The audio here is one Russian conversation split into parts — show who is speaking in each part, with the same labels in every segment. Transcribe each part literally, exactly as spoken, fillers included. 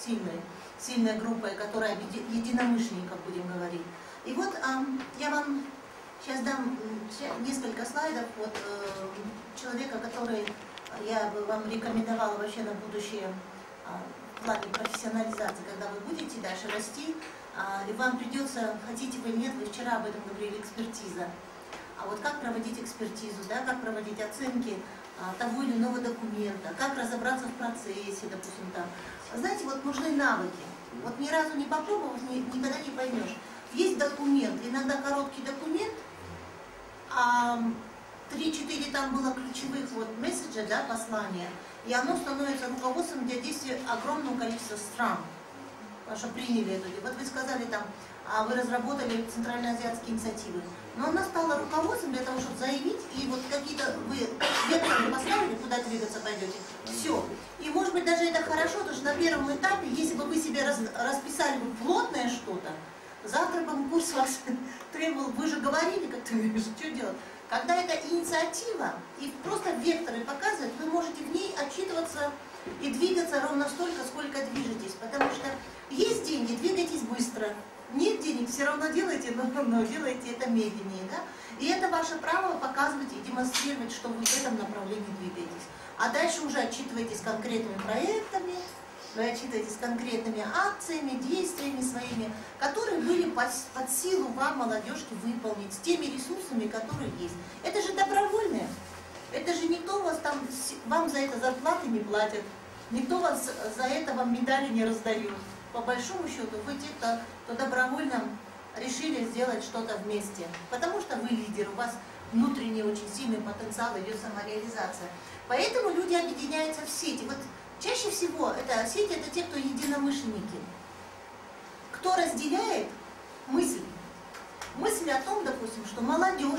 Speaker 1: сильной, сильной группой, которая единомышленников, будем говорить. И вот а, я вам сейчас дам несколько слайдов от э, человека, который я бы вам рекомендовала вообще на будущее а, в плане профессионализации, когда вы будете дальше расти, а, и вам придется, хотите вы или нет, вы вчера об этом говорили, экспертиза. А вот как проводить экспертизу, да, как проводить оценки а, того или иного документа, как разобраться в процессе, допустим, там. Знаете, вот нужны навыки. Вот ни разу не попробовав, ни, никогда не поймешь. Есть документ, иногда короткий документ, а три-четыре там было ключевых вот месседжа, да, послания, и оно становится руководством для действия огромного количества стран, потому что приняли это. Вот вы сказали там, а вы разработали центральноазиатские инициативы, но она стала руководством для того, чтобы заявить, и вот какие-то вы векторы поставили, куда двигаться пойдете, все. И может быть даже это хорошо, потому что на первом этапе, если бы вы себе раз, расписали бы плотное что-то, завтра бы курс вас требовал, вы же говорили, как ты говоришь, что делать. Когда это инициатива и просто векторы показывают, вы можете в ней отчитываться и двигаться ровно столько, сколько движетесь. Потому что есть деньги, двигайтесь быстро. Нет денег, все равно делайте, но, но делайте это медленнее. Да? И это ваше право показывать и демонстрировать, что вы в этом направлении двигаетесь. А дальше уже отчитываетесь конкретными проектами, вы отчитываетесь конкретными акциями, действиями своими, которые были под, под силу вам, молодежки, выполнить, с теми ресурсами, которые есть. Это же добровольное. Это же никто вас там, вам за это зарплаты не платит, никто вас за это вам медали не раздает. По большому счету, вы те, кто, кто добровольно решили сделать что-то вместе. Потому что вы лидер, у вас внутренний очень сильный потенциал, идет самореализация. Поэтому люди объединяются в сети. Вот чаще всего это сети, это те, кто единомышленники. Кто разделяет мысль. Мысль о том, допустим, что молодежь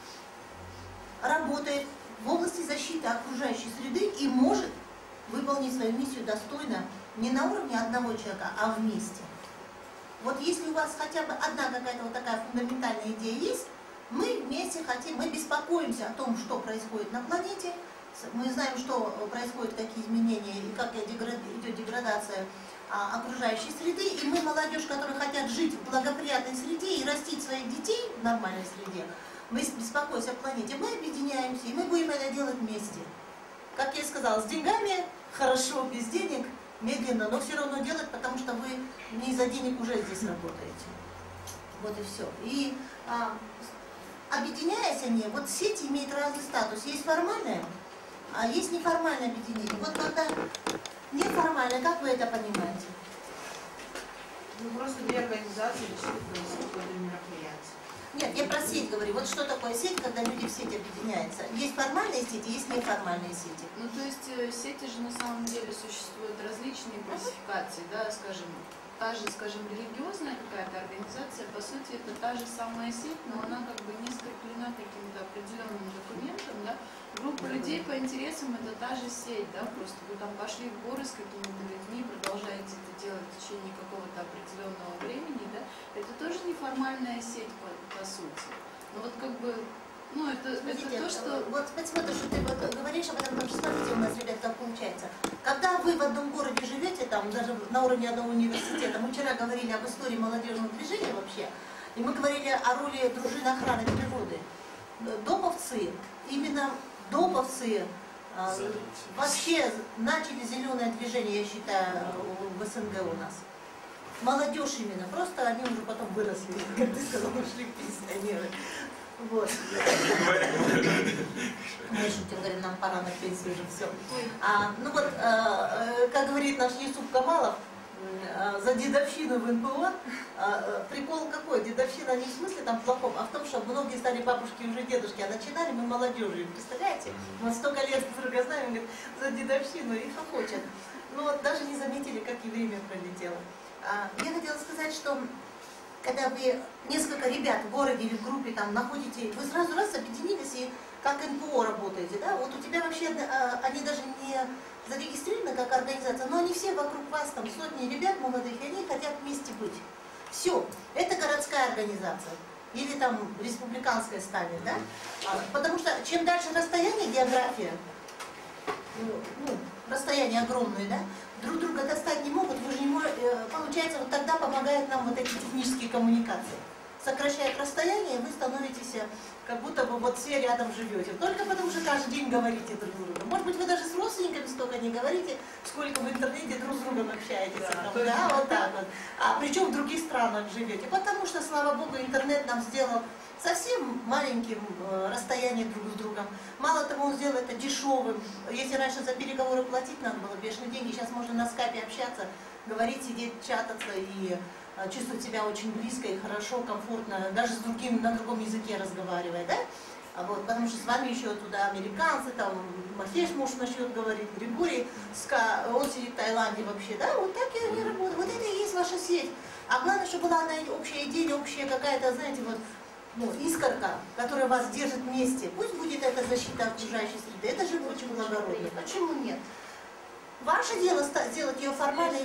Speaker 1: работает в области защиты окружающей среды и может выполнить свою миссию достойно не на уровне одного человека, а вместе. Вот если у вас хотя бы одна какая-то вот такая фундаментальная идея есть, мы вместе хотим, мы беспокоимся о том, что происходит на планете, мы знаем, что происходят, какие изменения и как идет деградация а, окружающей среды, и мы, молодежь, которые хотят жить в благоприятной среде и растить своих детей в нормальной среде, мы беспокоимся о планете, мы объединяемся, и мы будем это делать вместе. Как я сказала, с деньгами хорошо, без денег медленно, но все равно делать, потому что вы не из-за денег уже здесь работаете. Вот и все. И а, объединяясь они, вот сети имеют разный статус. Есть формальное, а есть неформальное объединение. Вот когда неформальное, как вы это понимаете?
Speaker 2: Ну просто две организации решили провести какое-то мероприятие.
Speaker 1: Нет, я про сеть говорю. Вот что такое сеть, когда люди в сети объединяются? Есть формальные сети, есть неформальные сети.
Speaker 3: Ну, то есть э, сети же на самом деле существуют различные классификации, да, скажем, та же, скажем, религиозная какая-то организация, по сути, это та же самая сеть, но она как бы не скреплена каким-то определенным документом, да. Группа людей по интересам это та же сеть, да, просто вы там пошли в горы с какими-то людьми, продолжаете это делать в течение какого-то определенного времени, да, это тоже неформальная сеть по, по сути. Но вот как бы, ну это,
Speaker 1: Смотрите,
Speaker 3: это то, что...
Speaker 1: Вот смотри, что ты вот говоришь об этом, потому что смотрите, у нас, ребят, как получается. Когда вы в одном городе живете, там, даже на уровне одного университета, мы вчера говорили об истории молодежного движения вообще, и мы говорили о роли дружин охраны природы. Доповцы, именно доповцы а, вообще начали зеленое движение, я считаю, в СНГ у нас. Молодежь именно, просто они уже потом выросли, как ты сказал, ушли пенсионеры. Вот. Мы шутим, говорим, нам пора на пенсию уже все. А, ну вот, а, как говорит наш Юсуп Камалов, за дедовщину в эн пэ о, а, прикол какой? Дедовщина не в смысле там плохом, а в том, что многие стали бабушки уже дедушки, а начинали мы молодежью. Представляете? Мы столько лет друг друга знаем, говорит, за дедовщину и хохочет. Ну вот даже не заметили, как и время пролетело. А, я хотела сказать, что когда вы несколько ребят в городе или в группе там находите, вы сразу раз объединились и как эн пэ о работаете, да? Вот у тебя вообще они даже не зарегистрированы как организация, но они все вокруг вас, там сотни ребят молодых, и они хотят вместе быть. Все, это городская организация. Или там республиканская станет, да? Потому что чем дальше расстояние, география, ну, расстояние огромное, да? Друг друга достать не могут, вы же не можете получается, вот тогда помогает нам вот эти технические коммуникации. Сокращает расстояние, и вы становитесь, как будто бы вот все рядом живете. Только потому, что каждый день говорите друг с другом. Может быть, вы даже с родственниками столько не говорите, сколько в интернете друг с другом общаетесь.
Speaker 2: Да,
Speaker 1: там, да,
Speaker 2: точно.
Speaker 1: вот так вот. А причем в других странах живете. Потому что, слава богу, интернет нам сделал совсем маленьким э, расстоянием друг с другом. Мало того, он сделал это дешевым. Если раньше за переговоры платить надо было бешеные деньги, сейчас можно на скайпе общаться, говорить, сидеть, чататься и э, чувствовать себя очень близко и хорошо, комфортно, даже с другим, на другом языке разговаривая, да? А вот, потому что с вами еще туда американцы, там Махеш муж начнет говорить, Григорий, ска, он сидит в Таиланде вообще, да? Вот так и они работают. Вот это и есть ваша сеть. А главное, чтобы была одна общая идея, общая какая-то, знаете, вот, ну, искорка, которая вас держит вместе. Пусть будет это защита окружающей среды, это же очень благородно. Почему нет? Ваше дело сделать ее формальной.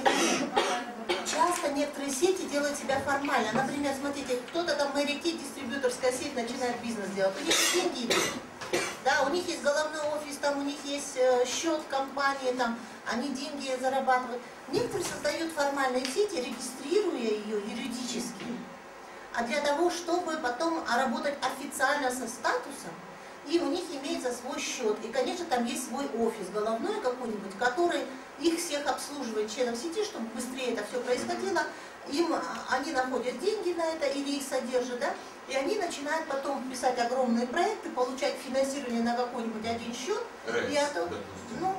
Speaker 1: Часто некоторые сети делают себя формально. Например, смотрите, кто-то там в Америке, дистрибьюторская сеть, начинает бизнес делать. У них деньги идут. Да, у них есть головной офис, там у них есть э, счет компании, там они деньги зарабатывают. Некоторые создают формальные сети, регистрируя ее юридически. А для того, чтобы потом работать официально со статусом, и у них имеется свой счет. И, конечно, там есть свой офис головной какой-нибудь, который их всех обслуживает, членов сети, чтобы быстрее это все происходило. Им, они находят деньги на это или их содержат, да? И они начинают потом писать огромные проекты, получать финансирование на какой-нибудь один счет.
Speaker 4: Рэдс,
Speaker 1: И это, ну,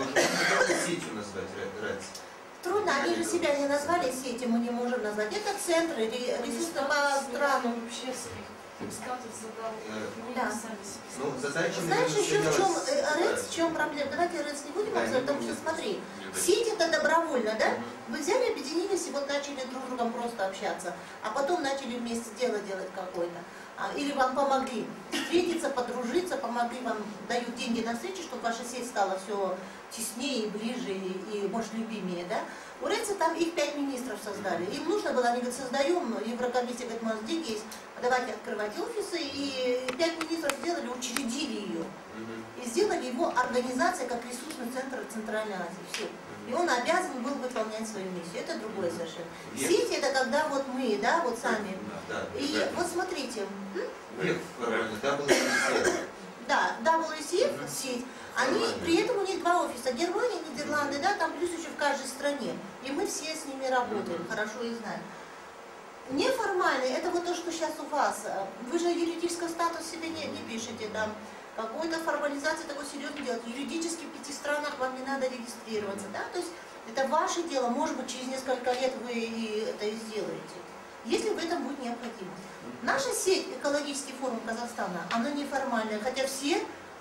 Speaker 4: сетью назвать Рэдс.
Speaker 1: трудно, они же себя не назвали сетью, мы не можем назвать. Это центры, ресурсы по странам.
Speaker 2: Вообще свой статус задал.
Speaker 1: Да.
Speaker 2: Они сами себе
Speaker 4: Ну, задача,
Speaker 1: Знаешь, еще в чем
Speaker 4: наверное,
Speaker 1: Рэдс, в чем проблема? Давайте Рэдс не будем
Speaker 4: Да,
Speaker 1: обсуждать,
Speaker 4: не
Speaker 1: потому что
Speaker 4: будем.
Speaker 1: смотри,
Speaker 4: Нет.
Speaker 1: сеть это добровольно, да? Вы взяли, объединились и вот начали друг с другом просто общаться, а потом начали вместе дело делать какое-то. А, или вам помогли встретиться, подружиться, помогли вам, дают деньги на встречу, чтобы ваша сеть стала все теснее, ближе и, и может, любимее, да? У Рэдса там их пять министров создали. Им нужно было, они говорят, создаем, Еврокомиссия говорит, у нас деньги есть, давайте открывать офисы, и пять министров сделали, учредили ее. И сделали его организацией как ресурсный центр Центральной Азии. Все. И он обязан был выполнять свою миссию. Это другое совершенно.
Speaker 4: Нет.
Speaker 1: Сеть это когда вот мы, да, вот сами.
Speaker 4: Да,
Speaker 1: И
Speaker 4: да.
Speaker 1: вот смотрите,
Speaker 4: Нет, правильно, да, было интересно.
Speaker 1: да, дабл ю си эф сеть, они, при этом у них два офиса, Германия, Нидерланды, да, там плюс еще в каждой стране. И мы все с ними работаем, хорошо и знаем. Неформальный, это вот то, что сейчас у вас. Вы же юридического статуса себе не, не пишете, там, какой-то формализации такой серьезно делать. Юридически в пяти странах вам не надо регистрироваться, да, то есть это ваше дело, может быть, через несколько лет вы и это и сделаете, если в этом будет необходимость. Наша сеть «Экологический форум Казахстана», она неформальная, хотя все,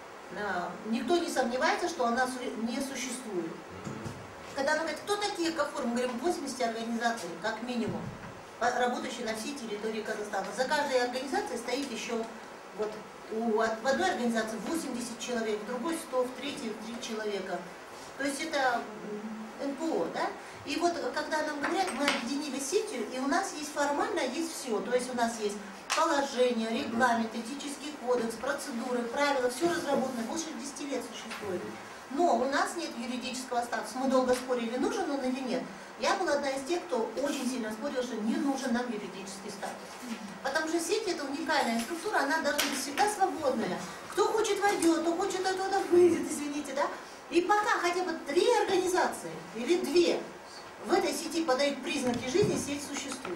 Speaker 1: никто не сомневается, что она не существует. Когда она говорит, кто такие экофорумы, мы говорим, восемьдесят организаций, как минимум, работающие на всей территории Казахстана. За каждой организацией стоит еще, вот, у, в одной организации восемьдесят человек, в другой сто, в третьей три человека. То есть это эн пэ о, да? И вот когда нам говорят, мы объединили сетью, и у нас есть формально, есть все. То есть у нас есть положение, регламент, этический кодекс, процедуры, правила, все разработано, больше десяти лет существует. Но у нас нет юридического статуса. Мы долго спорили, нужен он или нет. Я была одна из тех, кто очень сильно спорил, что не нужен нам юридический статус. Потому что сеть это уникальная структура, она должна быть всегда свободная. Кто хочет войдет, кто хочет оттуда выйдет, извините, да? И пока хотя бы три организации или две в этой сети подают признаки жизни, сеть существует.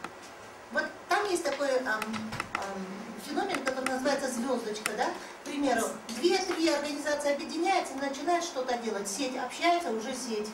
Speaker 1: Вот там есть такой эм, эм, феномен, который называется звездочка, да? К примеру, две-три организации объединяются и начинают что-то делать. Сеть общается, уже сеть.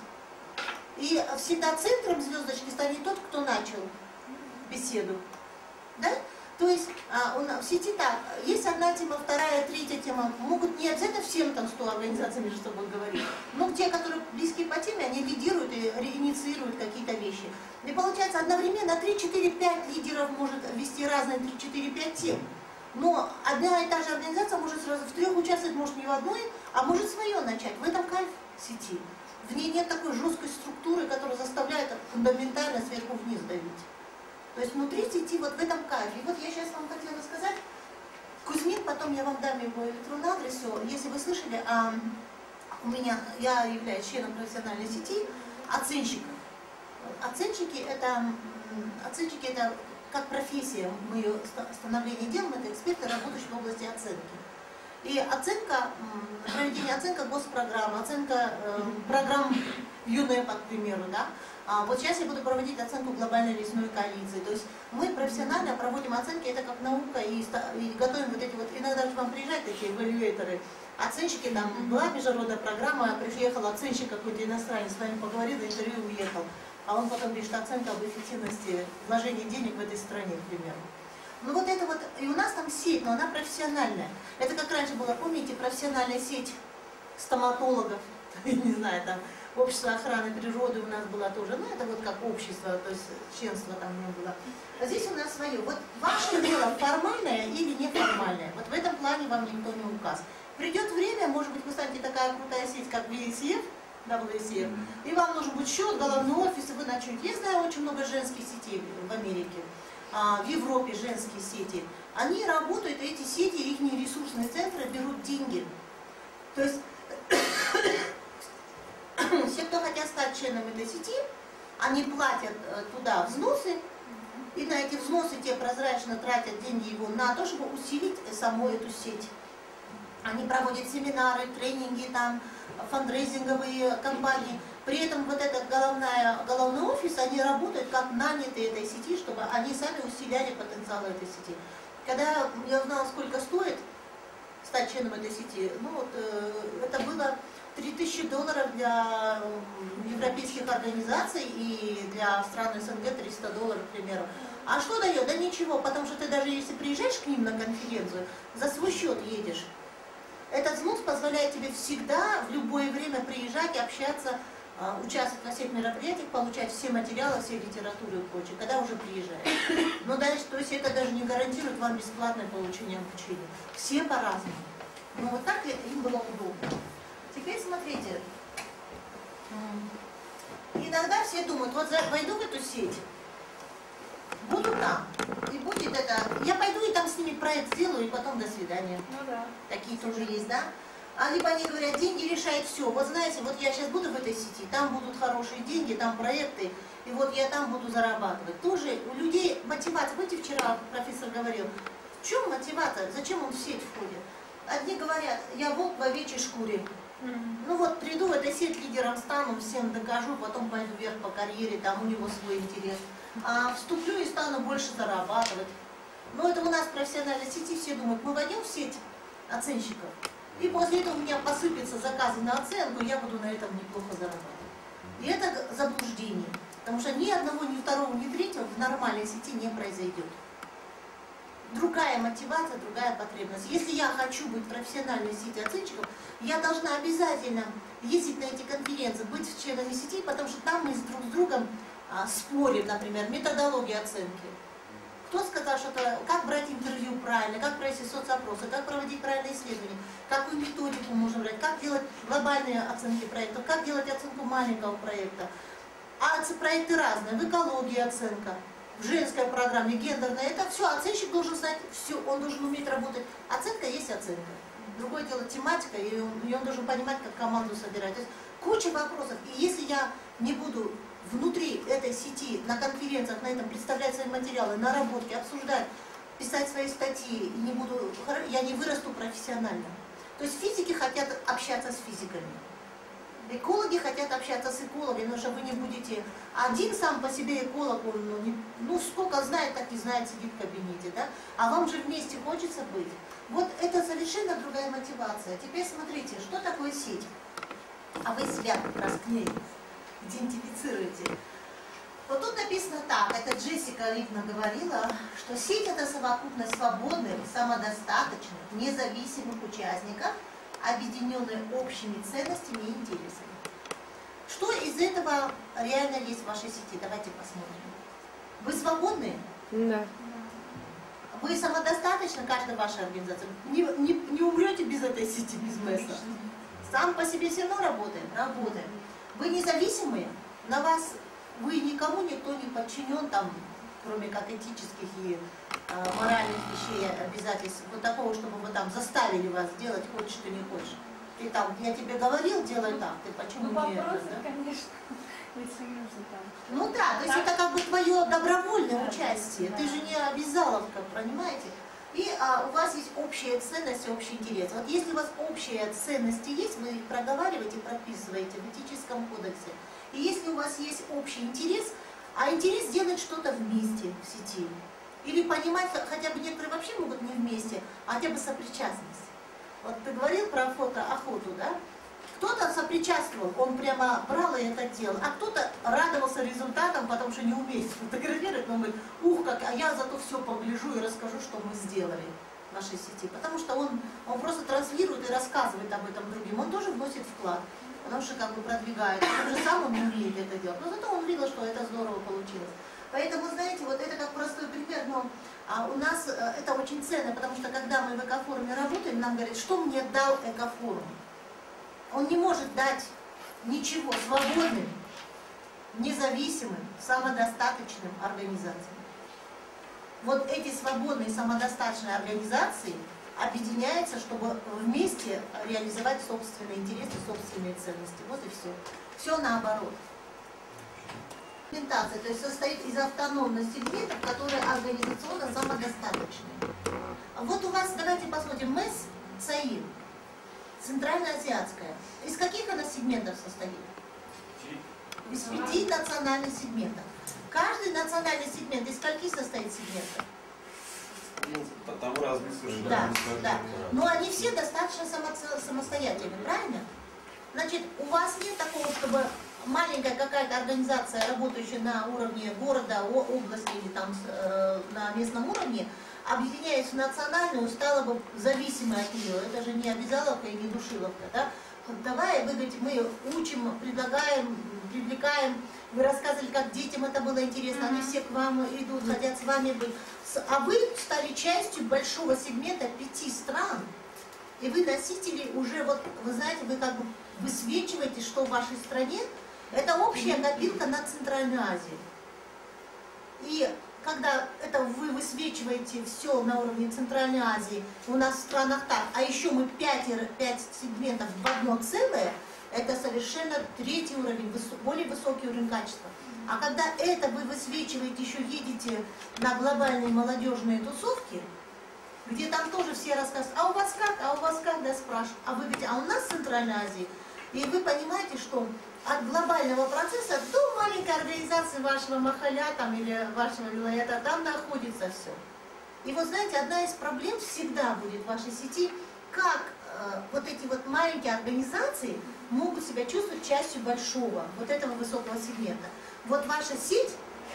Speaker 1: И всегда центром звездочки станет тот, кто начал беседу. Да? То есть а, у нас в сети так, есть одна тема, вторая, третья тема. Могут не обязательно всем там сто организаций между собой говорить. Но те, которые близки по теме, они лидируют и инициируют какие-то вещи. И получается одновременно три-четыре-пять лидеров может вести разные три-четыре-пять тем. Но одна и та же организация может сразу в трех участвовать, может не в одной, а может свое начать. В этом кайф сети. В ней нет такой жесткой структуры, которая заставляет фундаментально сверху вниз давить. То есть внутри сети вот в этом кайф. И вот я сейчас вам хотела сказать, Кузьмин, потом я вам дам его электронный адрес, если вы слышали, а, у меня, я являюсь членом профессиональной сети оценщиков. Оценщики это, м, оценщики это как профессия, мы ее становление делаем, это эксперты, работающие в области оценки. И оценка, м, проведение оценка госпрограмм, оценка э, программ ЮНЕП, к примеру, да. А вот сейчас я буду проводить оценку глобальной лесной коалиции. То есть мы профессионально проводим оценки, это как наука, и, и готовим вот эти вот, иногда к вам приезжают такие эвалюэйторы, оценщики, там была международная программа, приехал оценщик какой-то иностранец, с вами поговорил, интервью уехал. А он потом пишет оценка об эффективности вложения денег в этой стране, к примеру. Ну вот это вот, и у нас там сеть, но она профессиональная. Это как раньше было, помните, профессиональная сеть стоматологов, не знаю, там, общество охраны природы у нас было тоже, ну это вот как общество, то есть членство там не было. А здесь у нас свое. Вот ваше дело формальное или неформальное, вот в этом плане вам никто не указ. Придет время, может быть, вы станете такая крутая сеть, как ви эс эф, дабл ю эс эф, и вам нужен будет счет, головной офис, и вы начнете. Я знаю очень много женских сетей в Америке, в Европе женские сети. Они работают, и эти сети, их ресурсные центры берут деньги. То есть все, кто хотят стать членом этой сети, они платят туда взносы, и на эти взносы те прозрачно тратят деньги его на то, чтобы усилить саму эту сеть. Они проводят семинары, тренинги, там, фандрейзинговые кампании. При этом вот этот головная, головной офис, они работают как нанятые этой сети, чтобы они сами усиляли потенциал этой сети. Когда я узнала, сколько стоит стать членом этой сети, ну вот, э, это было три тысячи долларов для европейских организаций и для стран эс эн гэ триста долларов, к примеру. А что дает? Да ничего, потому что ты даже если приезжаешь к ним на конференцию, за свой счет едешь. Этот взнос позволяет тебе всегда, в любое время приезжать, общаться, участвовать во всех мероприятиях, получать все материалы, все литературы и прочее, когда уже приезжаешь. Но дальше, то есть это даже не гарантирует вам бесплатное получение обучения. Все по-разному. Но вот так им было удобно. Теперь смотрите. Иногда все думают, вот войду в эту сеть, буду там, и будет это, я пойду и там с ними проект сделаю, и потом до свидания.
Speaker 3: Ну да.
Speaker 1: Такие тоже есть, да? А либо они говорят, деньги решают все. Вот знаете, вот я сейчас буду в этой сети, там будут хорошие деньги, там проекты, и вот я там буду зарабатывать. Тоже у людей мотивация. Помните, вчера профессор говорил, в чем мотивация, зачем он в сеть входит? Одни говорят, я волк в овечьей шкуре. Mm-hmm. Ну вот приду в эту сеть, лидером стану, всем докажу, потом пойду вверх по карьере, там у него свой интерес. А вступлю и стану больше зарабатывать. Но это у нас в профессиональной сети, все думают, мы войдем в сеть оценщиков, и после этого у меня посыпятся заказы на оценку, и я буду на этом неплохо зарабатывать. И это заблуждение, потому что ни одного, ни второго, ни третьего в нормальной сети не произойдет. Другая мотивация, другая потребность. Если я хочу быть в профессиональной сети оценщиков, я должна обязательно ездить на эти конференции, быть членами сети, потому что там мы друг с другом а, спорим, например, методология оценки. Кто сказал, что это, как брать интервью правильно, как провести соцопросы, как проводить правильные исследования, какую методику можно брать, как делать глобальные оценки проектов, как делать оценку маленького проекта. А проекты разные, в экологии оценка, в женской программе, гендерная, это все, оценщик должен знать все, он должен уметь работать. Оценка есть оценка. Другое дело тематика, и он, и он должен понимать, как команду собирать. То есть куча вопросов. И если я не буду внутри этой сети, на конференциях, на этом представлять свои материалы, наработки, обсуждать, писать свои статьи, и не буду, я не вырасту профессионально. То есть физики хотят общаться с физиками. Экологи хотят общаться с экологами, но что вы не будете... Один сам по себе эколог, он, ну, не, ну сколько знает, так и знает, сидит в кабинете, да? А вам же вместе хочется быть. Вот это совершенно другая мотивация. Теперь смотрите, что такое сеть? А вы себя как раз к ней идентифицируете. Вот тут написано так, это Джессика Липна говорила, что сеть это совокупность свободных, самодостаточных, независимых участников, объединенные общими ценностями и интересами. Что из этого реально есть в вашей сети? Давайте посмотрим. Вы свободны?
Speaker 5: Да.
Speaker 1: Вы самодостаточны, каждая ваша организация? Не, не, не умрете без этой сети, без места? Сам по себе все равно работаем? Работаем. Вы независимые? На вас, вы никому, никто не подчинен, там, кроме как этических и э, моральных вещей, обязательств, вот такого, чтобы вы там заставили вас делать, хочешь ты не хочешь. Ты там, я тебе говорил, делай так, ты почему
Speaker 3: ну,
Speaker 1: не это,
Speaker 3: вопросы,
Speaker 1: да?
Speaker 3: конечно,
Speaker 1: Ну да, то есть это как бы твое добровольное участие. Ты же не обязаловка, понимаете? И а, у вас есть общая ценность, общий интерес. Вот если у вас общие ценности есть, вы их проговариваете, прописываете в этическом кодексе. И если у вас есть общий интерес, а интерес делать что-то вместе в сети, или понимать, хотя бы некоторые вообще могут не вместе, а хотя бы сопричастность. Вот ты говорил про фотоохоту, да? Кто-то сопричастствовал, он прямо брал и это делал, а кто-то радовался результатам, потому что не умеет фотографировать, но он говорит, ух, как, а я зато все погляжу и расскажу, что мы сделали в нашей сети. Потому что он, он просто транслирует и рассказывает об этом другим, он тоже вносит вклад, потому что как бы продвигает, он же сам он не умеет это делать, но зато он видел, что это здорово получилось. Поэтому, знаете, вот это как простой пример, но а у нас это очень ценно, потому что когда мы в экофоруме работаем, нам говорят, что мне дал экофорум. Он не может дать ничего свободным, независимым, самодостаточным организациям. Вот эти свободные самодостаточные организации объединяются, чтобы вместе реализовать собственные интересы, собственные ценности. Вот и все. Все наоборот. Сегментация, то есть состоит из автономных сегментов, которые организационно самодостаточные. Вот у вас, давайте посмотрим, МЭС, ЦАИР, Центральноазиатская. Из каких она сегментов состоит? Из пяти национальных сегментов. Каждый национальный сегмент из скольких состоит сегментов?
Speaker 5: Ну, там разные совершенно.
Speaker 1: Да, да. Но они все достаточно само самостоятельны, правильно? Значит, у вас нет такого, чтобы маленькая какая-то организация, работающая на уровне города, области или там э, на местном уровне, объединяясь в национальную, стала бы зависимой от нее. Это же не обязаловка и не душиловка. Да? Давай, вы говорите, мы учим, предлагаем, привлекаем. Вы рассказывали, как детям это было интересно, они все к вам идут, хотят с вами быть. А вы стали частью большого сегмента пяти стран. И вы носители уже, вот, вы знаете, вы как бы высвечиваете, что в вашей стране это общая копилка на Центральную Азию. И когда это вы высвечиваете все на уровне Центральной Азии, у нас в странах так, а еще мы пять, пять сегментов в одно целое, это совершенно третий уровень, более высокий уровень качества. А когда это вы высвечиваете, еще едете на глобальные молодежные тусовки, где там тоже все рассказывают, а у вас как, а у вас как, да, спрашивают, а вы говорите, а у нас в Центральной Азии, и вы понимаете, что от глобального процесса до маленькой организации вашего махаля там, или вашего вилаята, там находится все. И вот знаете, одна из проблем всегда будет в вашей сети, как э, вот эти вот маленькие организации могут себя чувствовать частью большого, вот этого высокого сегмента. Вот ваша сеть,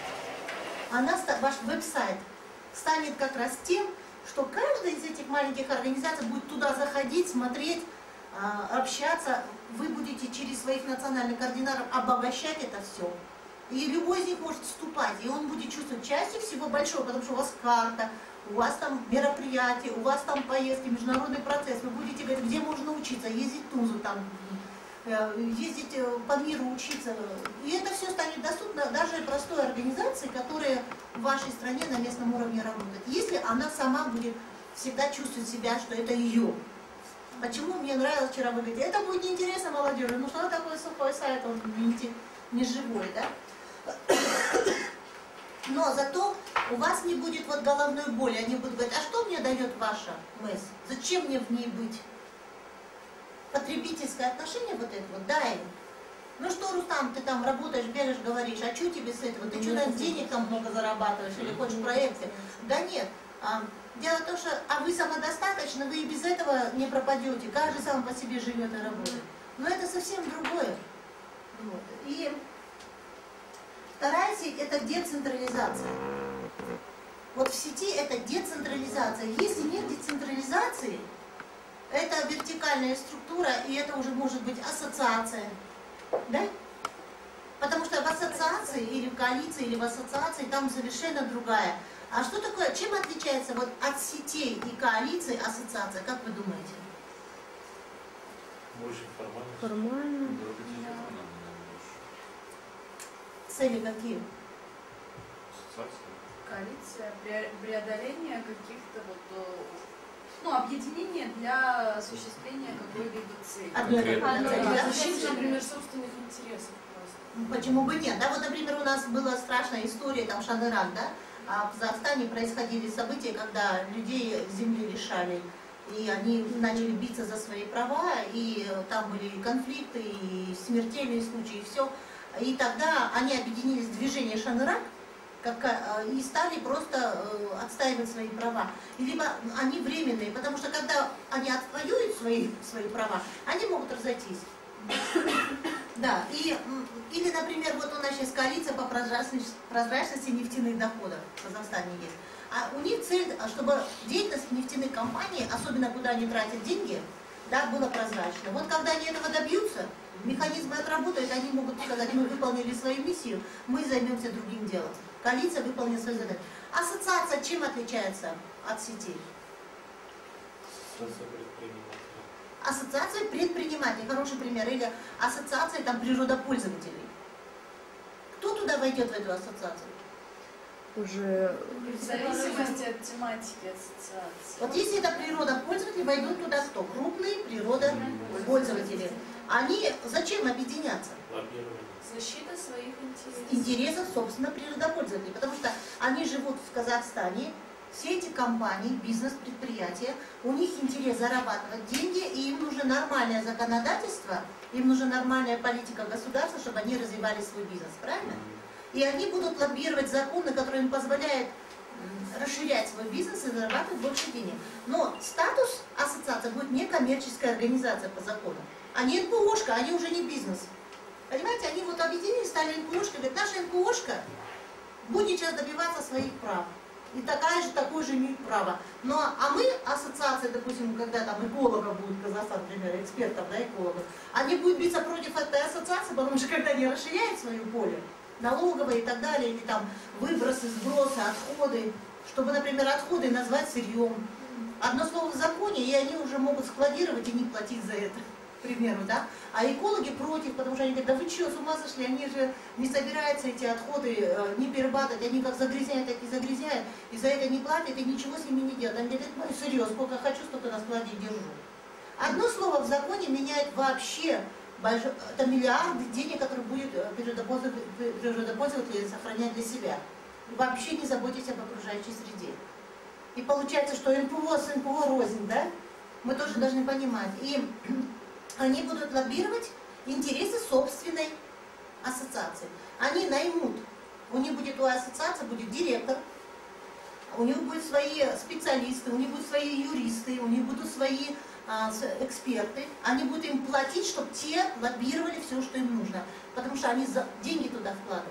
Speaker 1: она, ваш веб-сайт станет как раз тем, что каждая из этих маленьких организаций будет туда заходить, смотреть, общаться, вы будете через своих национальных координаторов обогащать это все. И любой из них может вступать, и он будет чувствовать частью всего большого, потому что у вас карта, у вас там мероприятия, у вас там поездки, международный процесс, вы будете говорить, где можно учиться, ездить в Тузу, там, ездить по миру, учиться. И это все станет доступно даже простой организации, которая в вашей стране на местном уровне работает, если она сама будет всегда чувствовать себя, что это ее. Почему мне нравилось вчера, вы говорите, это будет неинтересно молодежи, ну что такое сухой сайт, он не, не живой, да? Но зато у вас не будет вот головной боли, они будут говорить, а что мне дает ваша МЭС, зачем мне в ней быть? Потребительское отношение вот это вот, дай. Ну что, Рустам, ты там работаешь, бегаешь, говоришь, а что тебе с этого? Ты что, на денег там много зарабатываешь или хочешь проекты? Да нет. Дело в том, что а вы самодостаточны, вы и без этого не пропадете. Каждый сам по себе живет и работает. Но это совсем другое. Вот. И вторая сеть – это децентрализация. Вот в сети это децентрализация. Если нет децентрализации, это вертикальная структура, и это уже может быть ассоциация. Да? Потому что в ассоциации, или в коалиции, или в ассоциации там совершенно другая. А что такое, чем отличается вот от сетей и коалиций ассоциация, как вы думаете?
Speaker 5: Больше формально.
Speaker 6: Формально.
Speaker 1: Цели какие?
Speaker 3: Коалиция, преодоление каких-то вот, ну, объединение для осуществления какой-либо цели.
Speaker 1: Одной,
Speaker 6: Конкретно.
Speaker 1: одной, да?
Speaker 2: Защита, например, собственных интересов просто.
Speaker 1: Почему бы нет? Да, вот, например, у нас была страшная история, там, Шанырак, да? А в Казахстане происходили события, когда людей с земли лишали, и они начали биться за свои права, и там были конфликты, и смертельные случаи, и все. И тогда они объединились в движение Шанырак, и стали просто отстаивать свои права. И либо они временные, потому что когда они отвоюют свои, свои права, они могут разойтись. Да, и, или, например, вот у нас сейчас коалиция по прозрачности, прозрачности нефтяных доходов в Казахстане есть. А у них цель, чтобы деятельность нефтяных компаний, особенно куда они тратят деньги, да, была прозрачна. Вот когда они этого добьются, механизмы отработают, они могут сказать, мы выполнили свою миссию, мы займемся другим делом. Коалиция выполнит свою задачу. Ассоциация чем отличается от сетей? Ассоциация предпринимателей, хороший пример, или ассоциация там природопользователей. Кто туда войдет в эту ассоциацию?
Speaker 6: Уже
Speaker 3: В зависимости от тематики ассоциации.
Speaker 1: Вот если это природопользователи, войдут туда кто? Крупные природопользователи. Они зачем объединяться?
Speaker 3: Защита своих интересов.
Speaker 1: Интересов, собственно, природопользователей. Потому что они живут в Казахстане, все эти компании, бизнес-предприятия, у них интерес зарабатывать деньги, и им нужно нормальное законодательство, им нужна нормальная политика государства, чтобы они развивали свой бизнес, правильно? И они будут лоббировать законы, которые им позволяют расширять свой бизнес и зарабатывать больше денег. Но статус ассоциации будет не коммерческая организация по закону. Они эн пэ о-шка, они уже не бизнес. Понимаете, они вот объединились, стали эн пэ о-шкой, говорят, наша эн пэ о-шка будет сейчас добиваться своих прав. И такая же, такое же имеет право. Но, а мы, ассоциация, допустим, когда там экологов будет Казахстан, например, экспертов, да, экологов, они будут биться против этой ассоциации, потому что когда они расширяют свое поле, налоговые и так далее, или там выбросы, сбросы, отходы, чтобы, например, отходы назвать сырьем. Одно слово в законе, и они уже могут складировать и не платить за это, к примеру, да? А экологи против, потому что они говорят, да вы что, с ума сошли, они же не собираются эти отходы э, не перерабатывать, они как загрязняют, так и загрязняют, и за это не платят, и ничего с ними не делают. Они говорят, ну сырье, сколько хочу, столько на складе держу. Одно слово в законе меняет вообще, большой, это миллиарды денег, которые будет природопользователи сохранять для себя. Вообще не заботьтесь об окружающей среде. И получается, что эн пэ о с эн пэ о рознь, да? Мы тоже должны понимать. И они будут лоббировать интересы собственной ассоциации. Они наймут, у них будет, у ассоциации будет директор, у них будут свои специалисты, у них будут свои юристы, у них будут свои а, эксперты. Они будут им платить, чтобы те лоббировали все, что им нужно. Потому что они за, деньги туда вкладывают.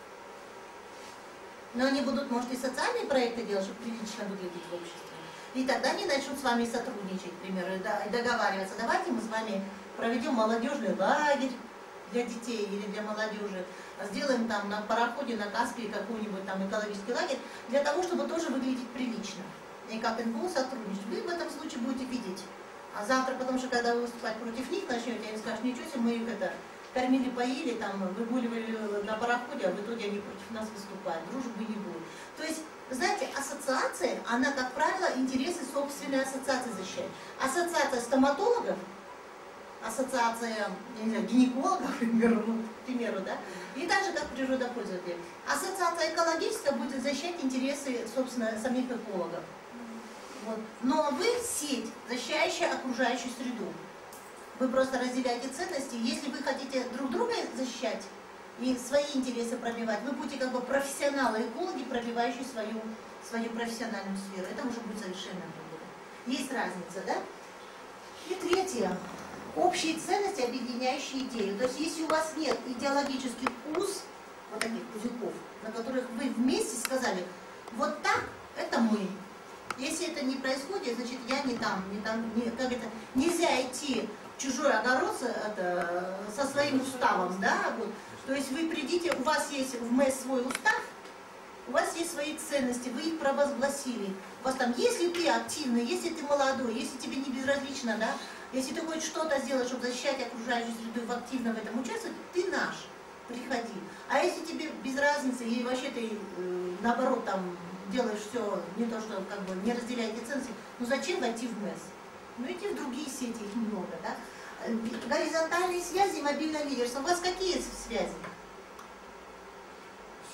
Speaker 1: Но они будут, может, и социальные проекты делать, чтобы прилично выглядеть в обществе. И тогда они начнут с вами сотрудничать, к примеру, и договариваться. Давайте мы с вами проведем молодежный лагерь для детей или для молодежи. Сделаем там на пароходе, на Каспии какой-нибудь там экологический лагерь, для того, чтобы тоже выглядеть прилично. И как эн пэ о сотрудничать. Вы в этом случае будете видеть. А завтра, потому что когда вы выступать против них начнете, они скажут, ничего себе, мы их это кормили, поили, там, выгуливали на пароходе, а в итоге они против нас выступают. Дружбы не будет. То есть, знаете, ассоциация, она, как правило, интересы собственной ассоциации защищает. Ассоциация стоматологов, ассоциация, я не знаю, гинекологов, к примеру, ну, к примеру, да, и так же, как природопользователи. Ассоциация экологическая будет защищать интересы, собственно, самих экологов. Вот. Но вы сеть, защищающая окружающую среду. Вы просто разделяете ценности. Если вы хотите друг друга защищать и свои интересы пробивать, вы будете как бы профессионалы-экологи, пробивающие свою, свою профессиональную сферу. Это уже будет совершенно другое. Есть разница, да? И третье. Общие ценности, объединяющие идею. То есть если у вас нет идеологических уз, вот таких узелков, на которых вы вместе сказали, вот так, это мы. Если это не происходит, значит я не там, не там, не, как это, нельзя идти в чужой огород это, со своим уставом, да, вот. То есть вы придите, у вас есть в МЭС свой устав, у вас есть свои ценности, вы их провозгласили. У вас там, если ты активный, если ты молодой, если тебе не безразлично, да, если ты хочешь что-то сделать, чтобы защищать окружающую среду, активно в этом участвовать, ты наш, приходи. А если тебе без разницы, и вообще ты э, наоборот там делаешь все, не то, что как бы не разделяете ценности, ну зачем войти в МЭС? Ну идти в другие сети, их много, да? Горизонтальные связи, мобильное лидерство. У вас какие связи?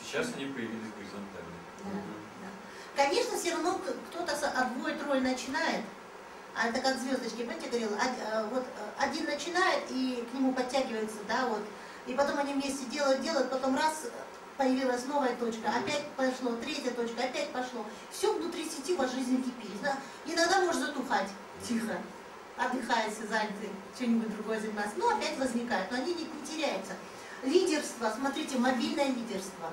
Speaker 5: Сейчас они появились горизонтально.
Speaker 1: Да, да. Конечно, все равно кто-то от двое-трое начинает, а это как звездочки, помните, говорил, вот один начинает и к нему подтягивается, да, вот, и потом они вместе делают, делают, потом раз появилась новая точка, опять пошло, третья точка, опять пошло. Все внутри сети у вас жизнь кипит. Иногда может затухать, тихо, отдыхаете, заняты, что-нибудь другое заниматься, но опять возникает, но они не, не теряются. Лидерство, смотрите, мобильное лидерство.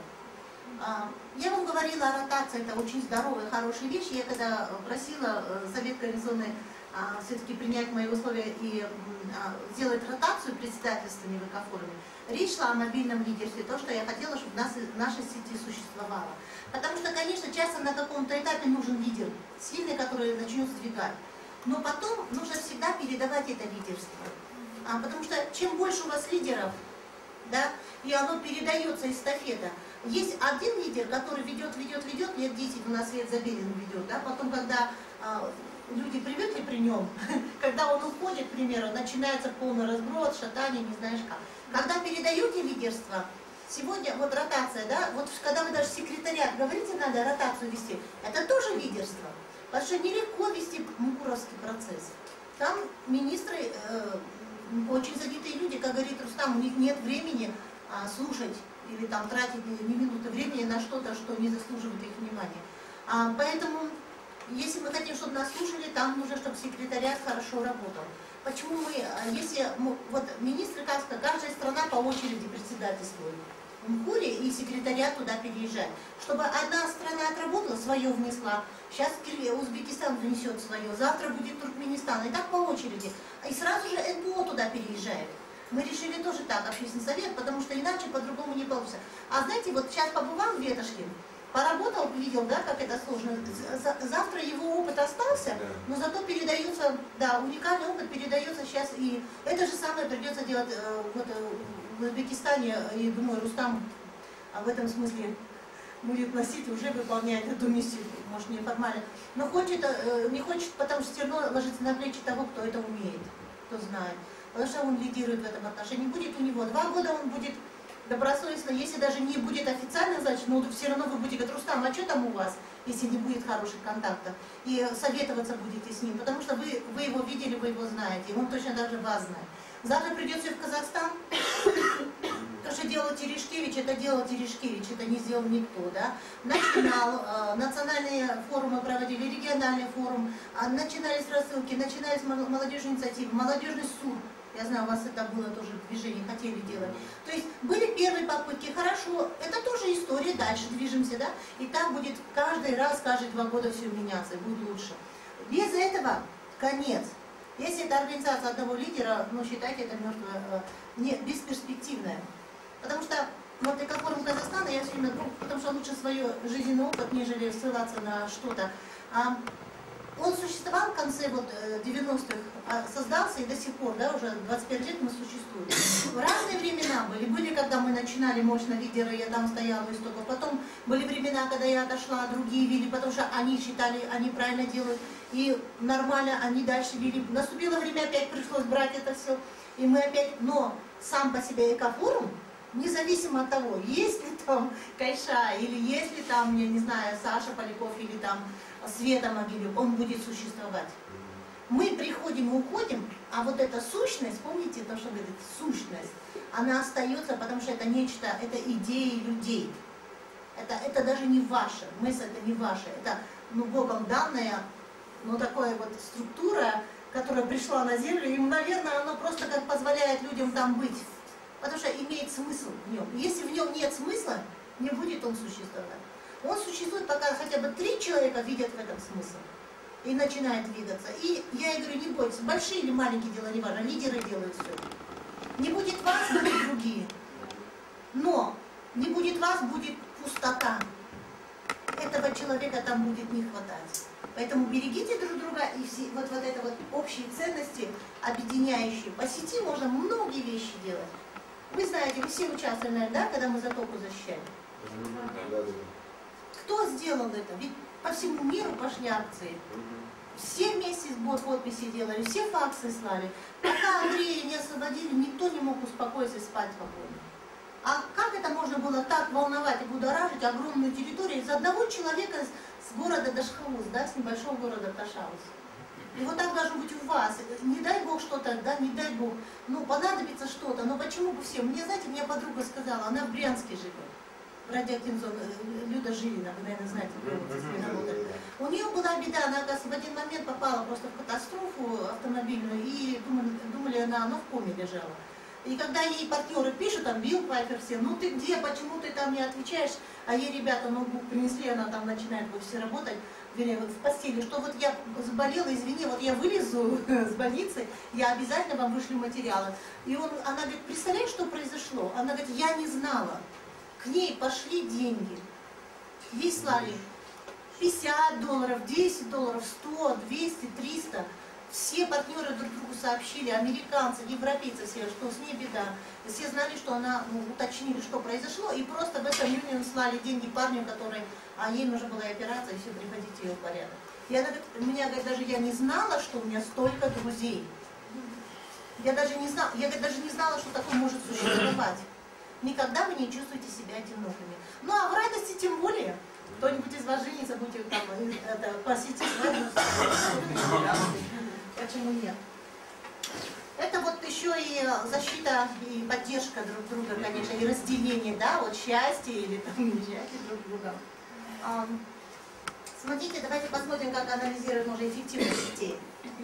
Speaker 1: Я вам говорила о ротации, это очень здоровая, хорошая вещь. Я когда просила Совет Координационный все-таки принять мои условия и сделать ротацию председательствами в Экофоруме, речь шла о мобильном лидерстве, то, что я хотела, чтобы нас, наша сети существовала. Потому что, конечно, часто на каком-то этапе нужен лидер, сильный, который начнет сдвигать. Но потом нужно всегда передавать это лидерство. А, потому что чем больше у вас лидеров, да, и оно передается эстафета. Есть один лидер, который ведет, ведет, ведет, лет десять у нас Свет Забелин ведет, да, потом, когда а, люди привыкли при нем, когда он уходит, к примеру, начинается полный разброд, шатание, не знаешь как. Когда передаете лидерство, сегодня вот ротация, да, вот когда вы даже секретариат говорите, надо ротацию вести, это тоже лидерство. Потому что нелегко вести муровский процесс. Там министры, э, очень занятые люди, как говорит Рустам, у них нет времени а, слушать или там тратить ни минуты времени на что-то, что не заслуживает их внимания. А, поэтому, если мы хотим, чтобы нас слушали, там нужно, чтобы секретариат хорошо работал. Почему мы, если, вот министры, как сказать, каждая страна по очереди председательствует в МХУРе и секретариат туда переезжает. Чтобы одна страна отработала, свое внесла, сейчас Узбекистан внесет свое, завтра будет Туркменистан, и так по очереди. И сразу же эн пэ о туда переезжает. Мы решили тоже так, общественный совет, потому что иначе по-другому не получится. А знаете, вот сейчас побывал в Ветошке, поработал, видел, да, как это сложно. Завтра его опыт остался, но зато передается, да, уникальный опыт передается сейчас. И это же самое придется делать э, вот, в Узбекистане. И думаю, Рустам в этом смысле будет носить, уже выполняет эту миссию, может, неформально. Но хочет, э, не хочет, потому что все равно ложится на плечи того, кто это умеет, кто знает. Потому что он лидирует в этом отношении. Будет у него два года, он будет добросовестно, если даже не будет официальных задач, но все равно вы будете говорить, Рустам, а что там у вас, если не будет хороших контактов? И советоваться будете с ним, потому что вы, вы его видели, вы его знаете, и он точно так же вас знает. Завтра придете в Казахстан, то, что делал Терешкевич, это делал Терешкевич, это не сделал никто, да. Начинал, э, национальные форумы проводили, региональный форум, э, начинались рассылки, начинались молодежные инициативы, молодежный суд. Я знаю, у вас это было тоже движение, хотели делать. То есть были первые попытки, хорошо, это тоже история, дальше движемся, да? И так будет каждый раз, каждые два года все меняться, будет лучше. Без этого конец. Если это организация одного лидера, ну считайте это мертвое, не, бесперспективное. Потому что вот Экофорум Казахстана, я все время, ну, потому что лучше свой жизненный опыт, нежели ссылаться на что-то. Он существовал в конце вот, девяностых, создался и до сих пор, да, уже двадцать пять лет мы существуем. В разные времена были. Были, когда мы начинали мощно лидеры, я там стояла у истоков. Потом были времена, когда я отошла, другие вели, потому что они считали, они правильно делают. И нормально они дальше вели. Наступило время, опять пришлось брать это все. И мы опять, но сам по себе Экофорум, независимо от того, есть ли там Кайша, или есть ли там, я не знаю, Саша Поляков, или там Света Могилев, он будет существовать. Мы приходим и уходим, а вот эта сущность, помните то, что говорит, сущность, она остается, потому что это нечто, это идеи людей. Это, это даже не ваше, мысль это не ваша, это ну, Богом данная, ну такая вот структура, которая пришла на землю, и, наверное, она просто как позволяет людям там быть. Потому что имеет смысл в нем. Если в нем нет смысла, не будет он существовать. Он существует, пока хотя бы три человека видят в этом смысл и начинают двигаться. И я ей говорю, не бойтесь, большие или маленькие дела, не важно, лидеры делают все. Не будет вас, будут другие. Но не будет вас, будет пустота. Этого человека там будет не хватать. Поэтому берегите друг друга и все, вот, вот это вот общие ценности, объединяющие. По сети можно многие вещи делать. Вы знаете, вы все участвовали, наверное, да, когда мы Затоку защищали? Кто сделал это? Ведь по всему миру пошли акции. Все вместе сбор подписи делали, все факсы слали. Пока Андрея не освободили, никто не мог успокоиться и спать спокойно. А как это можно было так волновать и будоражить огромную территорию из одного человека с города Дашхаус, да, с небольшого города Ташаус. И вот так должно быть у вас. Не дай Бог что-то, да, не дай Бог. Ну, понадобится что-то, но почему бы всем? Мне, знаете, мне подруга сказала, она в Брянске живет. В радиоактивной зоне, Люда Жилина, вы, наверное, знаете, где у нее была беда, она, оказывается, в один момент попала просто в катастрофу автомобильную, и думали, думали она, она в коме лежала. И когда ей партнеры пишут, там, Билл Пайпер все, ну ты где, почему ты там не отвечаешь, а ей ребята ноутбук принесли, она там начинает в офисе работать, вернее, в постели, что вот я заболела, извини, вот я вылезу с больницы, я обязательно вам вышлю материалы. И он, она говорит, представляешь, что произошло? Она говорит, я не знала. К ней пошли деньги, ей слали пятьдесят долларов, десять долларов, сто, двести, триста. Все партнеры друг другу сообщили, американцы, европейцы все, что с ней беда. Все знали, что она, ну, уточнили, что произошло, и просто в этом Union слали деньги парню, который, а ей нужна была операция, и все, приводите ее в порядок. И она говорит, у меня, говорит, даже я не знала, что у меня столько друзей. Я даже не знала, я, говорит, даже не знала, что такое может существовать. Никогда вы не чувствуете себя одинокими. Ну а в радости тем более. Кто-нибудь из вас женится, будете там это, посетить свадьбу. Почему нет? Это вот еще и защита и поддержка друг друга, конечно, и разделение, да, вот счастье или там несчастье друг друга. Смотрите, давайте посмотрим, как анализировать можно эффективность сетей.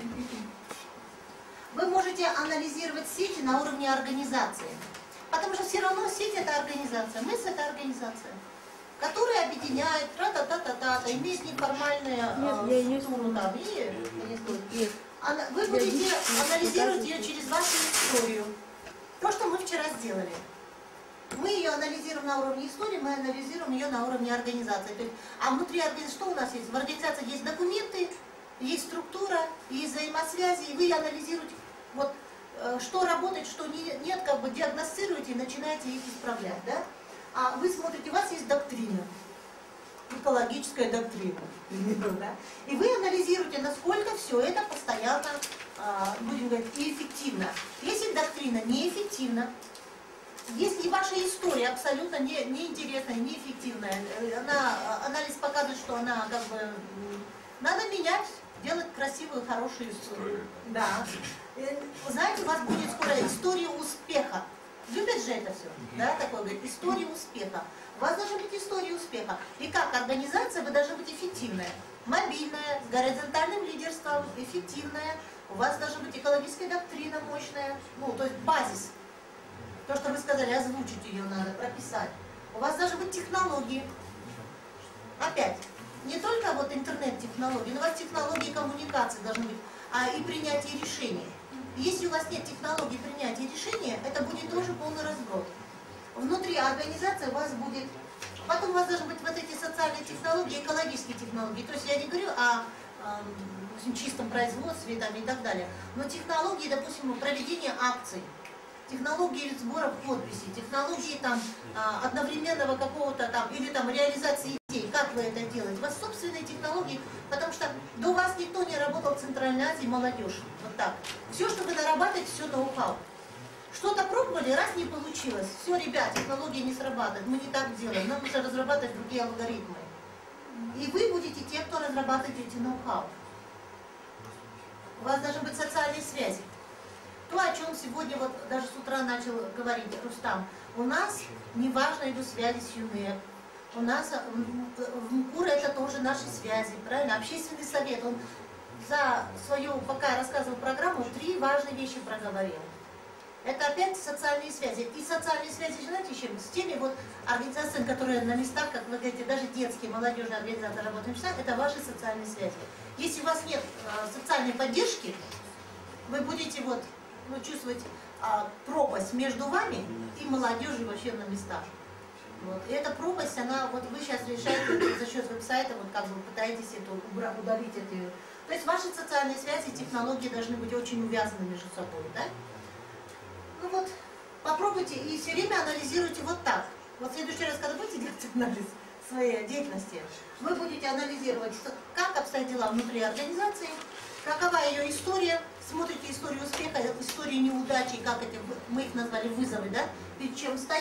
Speaker 1: Вы можете анализировать сети на уровне организации. Потому что все равно сеть это организация, мысль это организация, которая объединяет, тра-та-та-та-та, имеет неформальную э, структуру там, и нет. Она, вы будете анализировать ее через вашу историю. То, что мы вчера сделали. Мы ее анализируем на уровне истории, мы анализируем ее на уровне организации. То есть, а внутри организации что у нас есть? В организации есть документы, есть структура, есть взаимосвязи, и вы анализируете. Вот, что работает, что нет, как бы диагностируете и начинаете их исправлять, да? А вы смотрите, у вас есть доктрина, экологическая доктрина, да? И вы анализируете, насколько все это постоянно, будем говорить, и эффективно. Если доктрина неэффективна, если ваша история абсолютно не, неинтересная, неэффективная, она, анализ показывает, что она как бы, надо менять, делать красивую, хорошую историю. Да. Знаете, у вас будет скоро история успеха. Любят же это все, да, такое, говорит, история успеха. У вас должна быть история успеха. И как организация вы должны быть эффективная, мобильная, с горизонтальным лидерством, эффективная. У вас должна быть экологическая доктрина мощная, ну, то есть базис. То, что вы сказали, озвучить ее надо, прописать. У вас должны быть технологии. Опять, не только вот интернет-технологии, но у вас технологии коммуникации должны быть, а и принятие решений. Если у вас нет технологий принятия решения, это будет тоже полный разброд. Внутри организации у вас будет... Потом у вас должны быть вот эти социальные технологии, экологические технологии. То есть я не говорю о, о чистом производстве там, и так далее. Но технологии, допустим, проведения акций, технологии сбора подписей, технологии там, одновременного какого-то там, или там реализации идей. Как вы это делаете? У вас собственные технологии, потому что до вас никто не работал в Центральной Азии, молодежь. Вот так. Все, что вы нарабатываете, все ноу-хау. Что-то пробовали, раз не получилось. Все, ребят, технология не срабатывает, мы не так делаем, нам нужно разрабатывать другие алгоритмы. И вы будете те, кто разрабатывает эти ноу-хау. У вас должны быть социальные связи. То, о чем сегодня вот даже с утра начал говорить Рустам. У нас неважно идут связи с ЮНЕП. У нас в МКУР это тоже наши связи, правильно? Общественный совет, он за свою, пока я рассказывал программу, три важные вещи проговорил. Это опять социальные связи. И социальные связи, знаете, чем? С теми вот организациями, которые на местах, как вы говорите, даже детские, молодежные организации работают на местах, это ваши социальные связи. Если у вас нет социальной поддержки, вы будете вот, ну, чувствовать а, пропасть между вами и молодежью вообще на местах. Вот. И эта пропасть, она, вот вы сейчас решаете за счет веб-сайта, вот как бы пытаетесь это удалить это. То есть ваши социальные связи, технологии должны быть очень увязаны между собой, да? Ну вот, попробуйте и все время анализируйте вот так. Вот в следующий раз, когда будете делать анализ своей деятельности, вы будете анализировать, как обстоят дела внутри организации, какова ее история, смотрите историю успеха, историю неудачи, как эти, мы их назвали вызовы, да, перед чем стоит.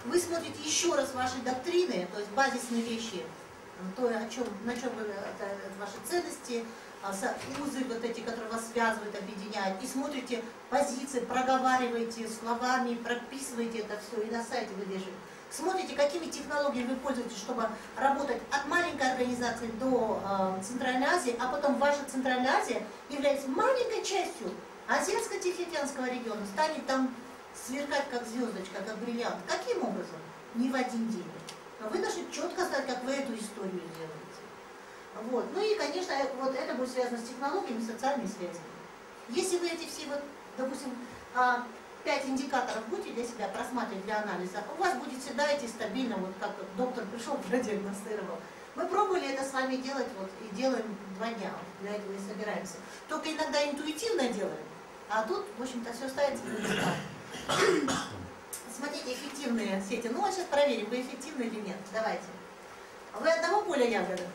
Speaker 1: вы смотрите еще раз ваши доктрины, то есть базисные вещи, то, о чем, на чем вы, это, это ваши ценности, узы вот эти, которые вас связывают, объединяют, и смотрите позиции, проговариваете словами, прописываете это все, и на сайте вы держите. Смотрите, какими технологиями вы пользуетесь, чтобы работать от маленькой организации до э, Центральной Азии, а потом ваша Центральная Азия является маленькой частью Азиатско-Тихоокеанского региона, станет там сверкать как звездочка, как бриллиант. Каким образом? Не в один день. Но вы должны четко знать, как вы эту историю делаете. Вот. Ну и, конечно, вот это будет связано с технологиями, социальными связями. Если вы эти все, вот, допустим, пять индикаторов будете для себя просматривать для анализа, у вас будет всегда идти стабильно, вот как доктор пришел, продиагностировал. Мы пробовали это с вами делать, вот, и делаем два дня, вот, для этого и собираемся. Только иногда интуитивно делаем, а тут, в общем-то, все ставится на места. Смотрите, эффективные сети. Ну, а сейчас проверим, вы эффективны или нет. Давайте. Вы одного поля ягоды?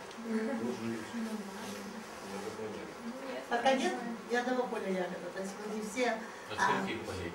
Speaker 1: Пока нет? Я одного поля ягода. То есть вы все...
Speaker 7: А сколько полей?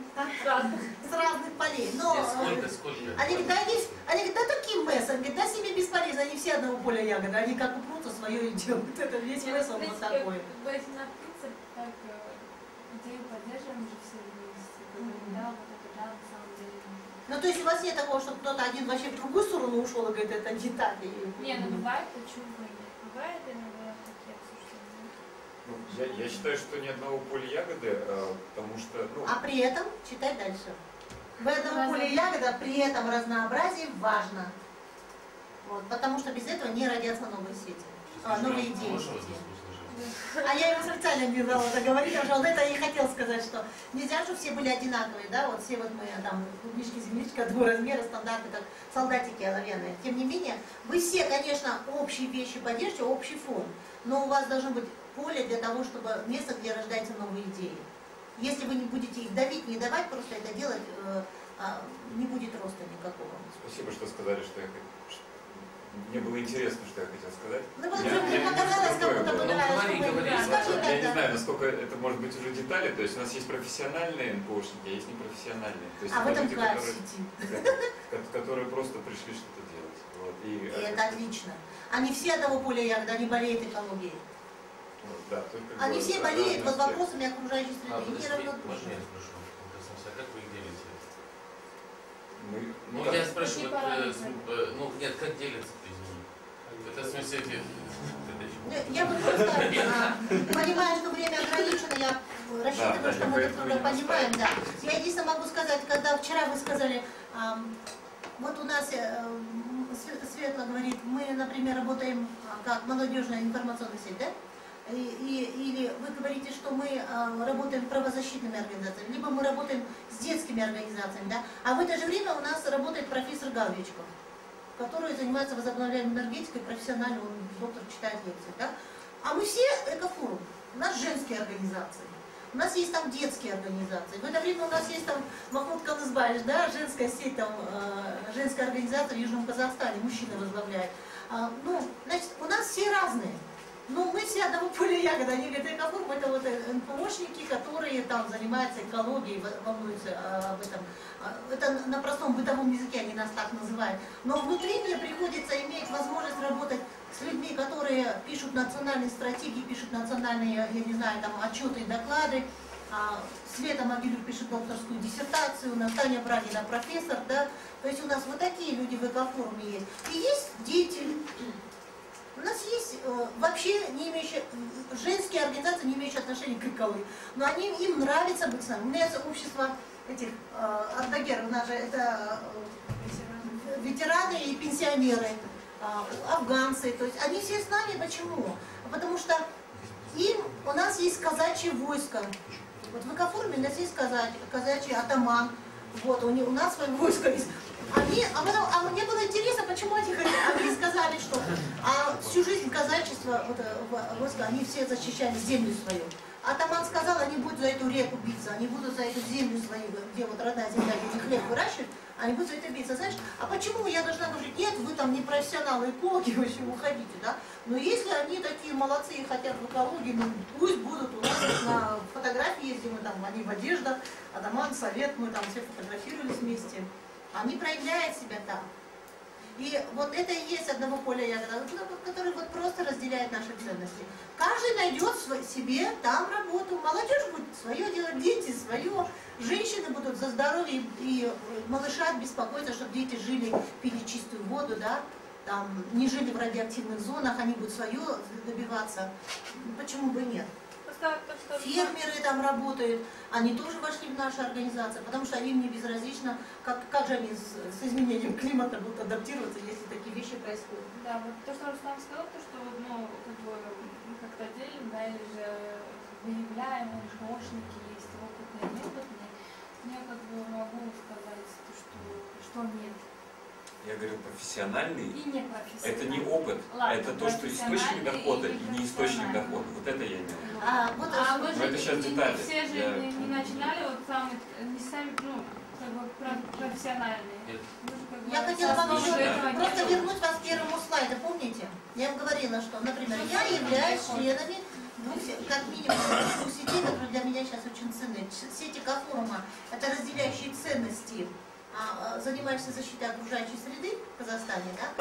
Speaker 1: С разных полей. Но,
Speaker 7: нет, сколько, сколько?
Speaker 1: Они говорят, да, есть, они говорят, да такие мессы, они говорят, да с ними бесполезно, они все одного поля ягоды, они как упрутся, свое и делают. Это весь месс, он вот такой.
Speaker 8: Если на принцип, так идею поддерживаем же все вместе. Да, вот это да, на самом деле.
Speaker 1: Ну, то есть у вас нет такого, что кто-то один вообще в другую сторону ушел и говорит, это не так. И...
Speaker 8: Не, ну бывает, почему бы нет. Бывает иногда такие обсуждения.
Speaker 5: Ну, я, я считаю, что ни одного поля ягоды, а, потому что... Ну...
Speaker 1: А при этом, читай дальше. В одном поле ягода, при этом разнообразие важно. Вот, потому что без этого не родятся новые сети, а, новые идеи. А я его специально не дала договорить, потому что вот это я и хотела сказать, что нельзя, чтобы все были одинаковые, да, вот все вот мы там клубнички, землички, двух размера, стандарты, как солдатики оловянные. Тем не менее, вы все, конечно, общие вещи поддержите, общий фон, но у вас должно быть поле для того, чтобы место, где рождаются новые идеи. Если вы не будете их давить, не давать, просто это делать, э, э, не будет роста никакого.
Speaker 5: Спасибо, что сказали, что я хотел. Мне было интересно, что я хотел сказать.
Speaker 1: Ну, вот мне показалось, как будто бы нравится. Скажи
Speaker 5: Я не
Speaker 1: тогда.
Speaker 5: знаю, насколько это может быть уже детали. То есть у нас есть профессиональные эн пэ о-шники, а есть непрофессиональные. То есть
Speaker 1: А в этом
Speaker 5: люди,
Speaker 1: кайф
Speaker 5: которые,
Speaker 1: сидит.
Speaker 5: которые просто пришли что-то делать. Вот. И,
Speaker 1: И это отлично. Они все одного поля ягоды, они болеют экологией.
Speaker 5: Вот, да, только
Speaker 1: Они все болеют вот
Speaker 5: аспект.
Speaker 1: вопросами окружающей
Speaker 7: А,
Speaker 1: среды. Не
Speaker 7: подожди,
Speaker 1: равнодушны.
Speaker 7: можно я спрошу? А как вы их делите?
Speaker 5: Мы,
Speaker 7: Ну,
Speaker 5: да.
Speaker 7: я спрашиваю, вот, э,
Speaker 8: параметры?
Speaker 7: с- э, ну, нет, как делятся, извини. Это в смысле, эти- это
Speaker 1: Я вот просто а, понимаю, что время ограничено, я рассчитываю,
Speaker 5: Да, да,
Speaker 1: что
Speaker 5: я
Speaker 1: мы друг
Speaker 5: поэтому
Speaker 1: друга
Speaker 5: не
Speaker 1: понимаем, да. Я единственное могу сказать, когда вчера вы сказали, а, вот у нас э, Све- Светла говорит, мы, например, работаем а, как молодежная информационная сеть, да? И, и- или вы говорите, что мы а, работаем правозащитными организациями, либо мы работаем с детскими организациями, да? А в это же время у нас работает профессор Галвичков, который занимается возобновляемой энергетикой, профессионально, он доктор, читает лекции, да? А мы все экофорум, у нас женские организации, у нас есть там детские организации, в это время у нас есть там Махмуд Канызбаевич, да, женская сеть, там, э, женская организация в Южном Казахстане, мужчина возглавляет. А, ну, значит, у нас все разные. Ну, мы все одного поля ягода, они говорят, экофорум это вот эн пэ о-шники, которые там занимаются экологией, волнуются об этом. Это на простом бытовом языке они нас так называют. Но внутри мне приходится иметь возможность работать с людьми, которые пишут национальные стратегии, пишут национальные, я не знаю, там, отчеты и доклады. Света Могилюк пишет докторскую диссертацию, у нас Таня Брагина профессор, да. То есть у нас вот такие люди в экофоруме есть. И есть деятели. У нас есть э, вообще не имеющие, женские организации, не имеющие отношения к экологии, но они, им нравится быть с нами. У меня есть общество этих э, ардагеров, у нас же это э, ветераны и пенсионеры, э, афганцы, то есть они все с нами. Почему? Потому что им, у нас есть казачье войско. Вот в экофоруме у нас есть казачий, казачий атаман, вот, у, не, у нас свое войско есть. Они, а, потом, а мне было интересно, почему они хотели. Они сказали, что а всю жизнь казачество, вот, войска, они все защищали землю свою. Атаман сказал, они будут за эту реку биться, они будут за эту землю свою, где вот родная земля, где хлеб выращивают, они будут за это биться. Знаешь, а почему я должна говорить, нет, вы там не профессионалы экологи, вы еще уходите, да? Но если они такие молодцы и хотят в экологии, ну пусть будут у нас на фотографии ездим, мы там, они в одеждах, Атаман, Совет, мы там все фотографировались вместе. они проявляют себя там. И вот это и есть одного поля ягода, который вот просто разделяет наши ценности. Каждый найдет себе там работу, молодежь будет свое делать, дети свое, женщины будут за здоровье и малышат беспокоиться, чтобы дети жили, пили чистую воду, да, там, не жили в радиоактивных зонах, они будут свое добиваться. Почему бы нет? Фермеры там работают, они тоже вошли в нашу организацию, потому что им не безразлично, как, как же они с, с изменением климата будут адаптироваться, если такие вещи происходят.
Speaker 8: Да, вот то, что Руслан сказал, то, что ну, как бы, мы как-то делим, да, или же выявляем, или же помощники есть опытные, неопытные. Я как бы могу сказать, то, что, что нет.
Speaker 5: Я говорю профессиональный.
Speaker 8: И не профессиональный.
Speaker 5: Это не опыт,
Speaker 8: Ладно,
Speaker 5: это то, что источник дохода и не источник дохода. Вот это я имею в виду.
Speaker 1: А, вот,
Speaker 8: А вы
Speaker 5: Но
Speaker 8: же
Speaker 5: это сейчас
Speaker 8: не,
Speaker 5: детали.
Speaker 8: не все же
Speaker 5: Я-
Speaker 8: не, не начинали вот сами, не сами, ну, как бы про- профессиональные.
Speaker 7: Нет.
Speaker 8: Вы же как бы
Speaker 1: я хотела вам
Speaker 8: со-
Speaker 1: еще
Speaker 8: до этого не
Speaker 1: просто
Speaker 8: было.
Speaker 1: вернуть вас к первому слайду, помните? Я вам говорила, что, например, я являюсь членами двух, се- как минимум двух сетей, которые для меня сейчас очень ценны. Ч- Сеть Экофорума – это разделяющие ценности, а, а, занимаешься защитой окружающей среды в Казахстане, да?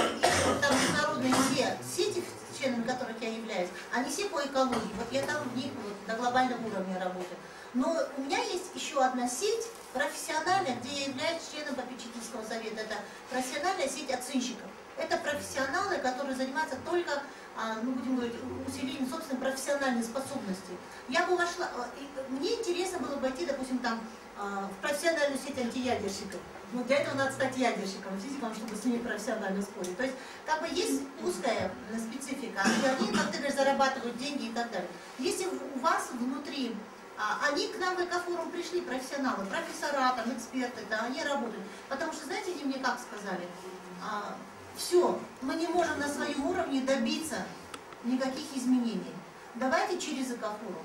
Speaker 1: И там международные все сети, членами которых я являюсь, они все по экологии. Вот я там в них вот, на глобальном уровне работаю. Но у меня есть еще одна сеть профессиональная, где я являюсь членом попечительского совета. Это профессиональная сеть оценщиков. Это профессионалы, которые занимаются только, а, ну, будем говорить, усилением собственной профессиональной способности. Я бы вошла, и мне интересно было пойти, допустим, там, а, в профессиональную сеть антиядерщиков. Но для этого надо стать ядерщиком, физиком, чтобы с ними профессионально спорить. То есть, как бы есть узкая специфика, и они, как ты говоришь, зарабатывают деньги и так далее. Если у вас внутри, а, они к нам в Экофорум пришли, профессионалы, профессора, там, эксперты, да, они работают. Потому что, знаете, они мне как сказали? А, все, мы не можем на своем уровне добиться никаких изменений. Давайте через Экофорум.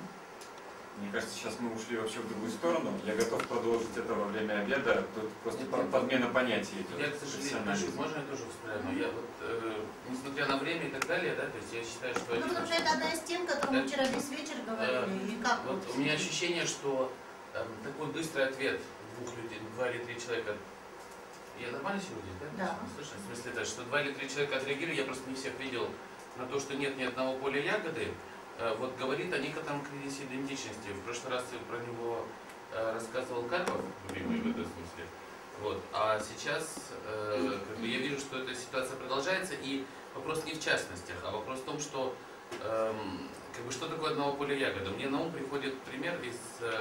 Speaker 5: Мне кажется, сейчас мы ушли вообще в другую сторону. Я готов продолжить это во время обеда. Тут просто подмена понятий идет.
Speaker 7: Я, к сожалению, прошу, можно я тоже встряну? Я вот, э, несмотря на время и так далее, да, то есть я считаю, что...
Speaker 1: Ну,
Speaker 7: один
Speaker 1: потому что
Speaker 7: из-
Speaker 1: это одна из тем, которую мы вчера весь вечер говорили. И как
Speaker 7: Вот у меня ощущение, что э, такой быстрый ответ двух людей, два или три человека. Я нормально сегодня, да?
Speaker 1: Да.
Speaker 7: Слышно? В смысле, да, что два или три человека отреагировали, я просто не всех видел на то, что нет ни одного поля ягоды. Э, вот говорит о некотором кризисе идентичности. В прошлый раз я про него э, рассказывал Карпов, любимый в этом смысле. Вот. А сейчас э, как бы я вижу, что эта ситуация продолжается, и вопрос не в частностях, а вопрос в том, что эм, как бы, что такое одного поля ягода. Мне на ум приходит пример из э,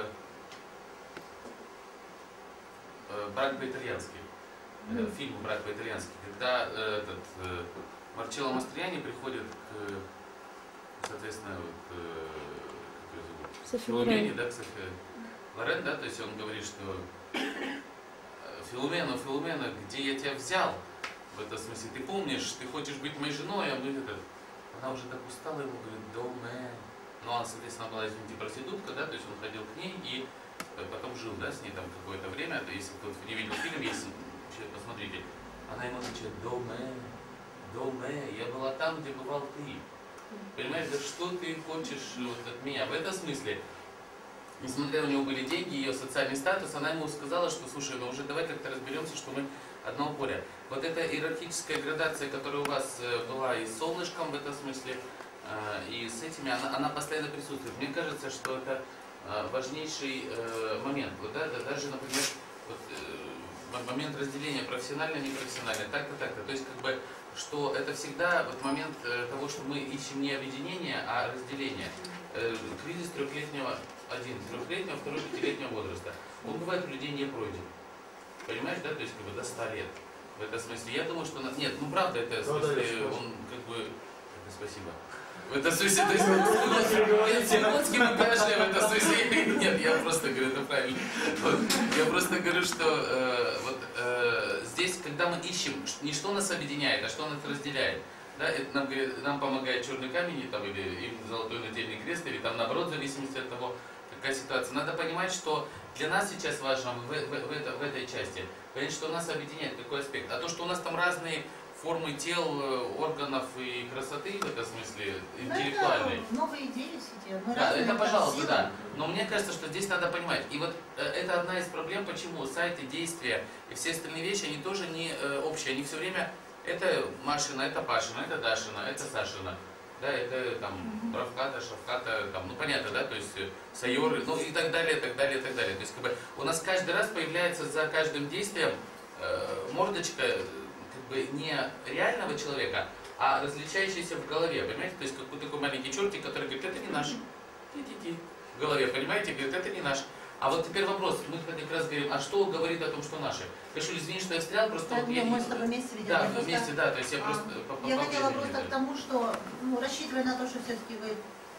Speaker 7: э, «Брак по-итальянски», э, фильм «Брак по-итальянски», когда э, этот э, Марчелло Мастроянни приходит к, соответственно, к, как ее зовут? Филомене, да, к Софии Лорен, да, то есть он говорит, что Филомена, Филомена, где я тебя взял? В этом смысле, ты помнишь, ты хочешь быть моей женой, а мы это... Она уже так устала, ему говорит, доме. Ну, она, соответственно, была, извините, проститутка, да, то есть он ходил к ней и потом жил, да, с ней там какое-то время. То есть, если кто не видел фильм, если вообще посмотрите, она ему отвечает, доме, доме, я была там, где бывал ты. Понимаешь, да что ты хочешь вот от меня? В этом смысле, несмотря на у него были деньги, ее социальный статус, она ему сказала, что, слушай, ну уже давай как-то разберемся, что мы одного поля. Вот эта иерархическая градация, которая у вас была и с солнышком в этом смысле, и с этими, она, она постоянно присутствует. Мне кажется, что это важнейший момент. Вот, да, даже, например, вот, момент разделения профессионально-непрофессионально, так-то, так-то. То есть, как бы, что это всегда вот момент того, что мы ищем не объединение, а разделение. Кризис трехлетнего, один трехлетнего, второй пятилетнего возраста. Он бывает у людей не пройден. Понимаешь, да? То есть, как бы, до ста лет. В этом смысле. Я думаю, что... Нет, ну правда, это в смысле, он как бы... Это спасибо. В этом смысле, то есть, Симонский мы пошли в этом смысле. Нет, я просто говорю, это правильно. Вот. Я просто говорю, что э, вот э, здесь, когда мы ищем, не что нас объединяет, а что нас разделяет. Да, это нам, нам помогает черный камень, там, или, или золотой нательный крест, или там наоборот, в зависимости от того, какая ситуация. Надо понимать, что для нас сейчас важно в, в, в, это, в этой части, понять, что нас объединяет, какой аспект. А то, что у нас там разные формы тел, э, органов и красоты в этом смысле,
Speaker 1: Ну,
Speaker 7: интеллектуальной.
Speaker 1: это новые идеи все. Мы
Speaker 7: Да,
Speaker 1: разные
Speaker 7: это
Speaker 1: там
Speaker 7: пожалуйста,
Speaker 1: силы.
Speaker 7: да. Но мне кажется, что здесь надо понимать. И вот э, это одна из проблем, почему сайты, действия и все остальные вещи, они тоже не э, общие. Они все время, это Машина, это Пашина, это Дашина, это Сашина. Да, это там Равката, Шавката, там, ну понятно, да, то есть э, Сайоры, ну и так далее, так далее, так далее. То есть как бы у нас каждый раз появляется за каждым действием э, мордочка э, как бы не реального человека, а различающийся в голове, понимаете? То есть какой такой маленький чертик, который говорит, это не наш. Ти-ти-ти. В голове, понимаете? Говорит, это не наш. А вот теперь вопрос, мы как раз говорим, а что говорит о том, что наши? Кашуль, извини, что я встрял, просто
Speaker 1: Да,
Speaker 7: вот
Speaker 1: не,
Speaker 7: я...
Speaker 1: мы с тобой вместе видели.
Speaker 7: Да,
Speaker 1: Я
Speaker 7: мы
Speaker 1: просто-
Speaker 7: вместе, да, то есть я
Speaker 1: А,
Speaker 7: просто... по- по-
Speaker 1: Я
Speaker 7: по
Speaker 1: хотела
Speaker 7: времени,
Speaker 1: просто
Speaker 7: да.
Speaker 1: к тому, что, ну, рассчитывая на то, что все-таки вы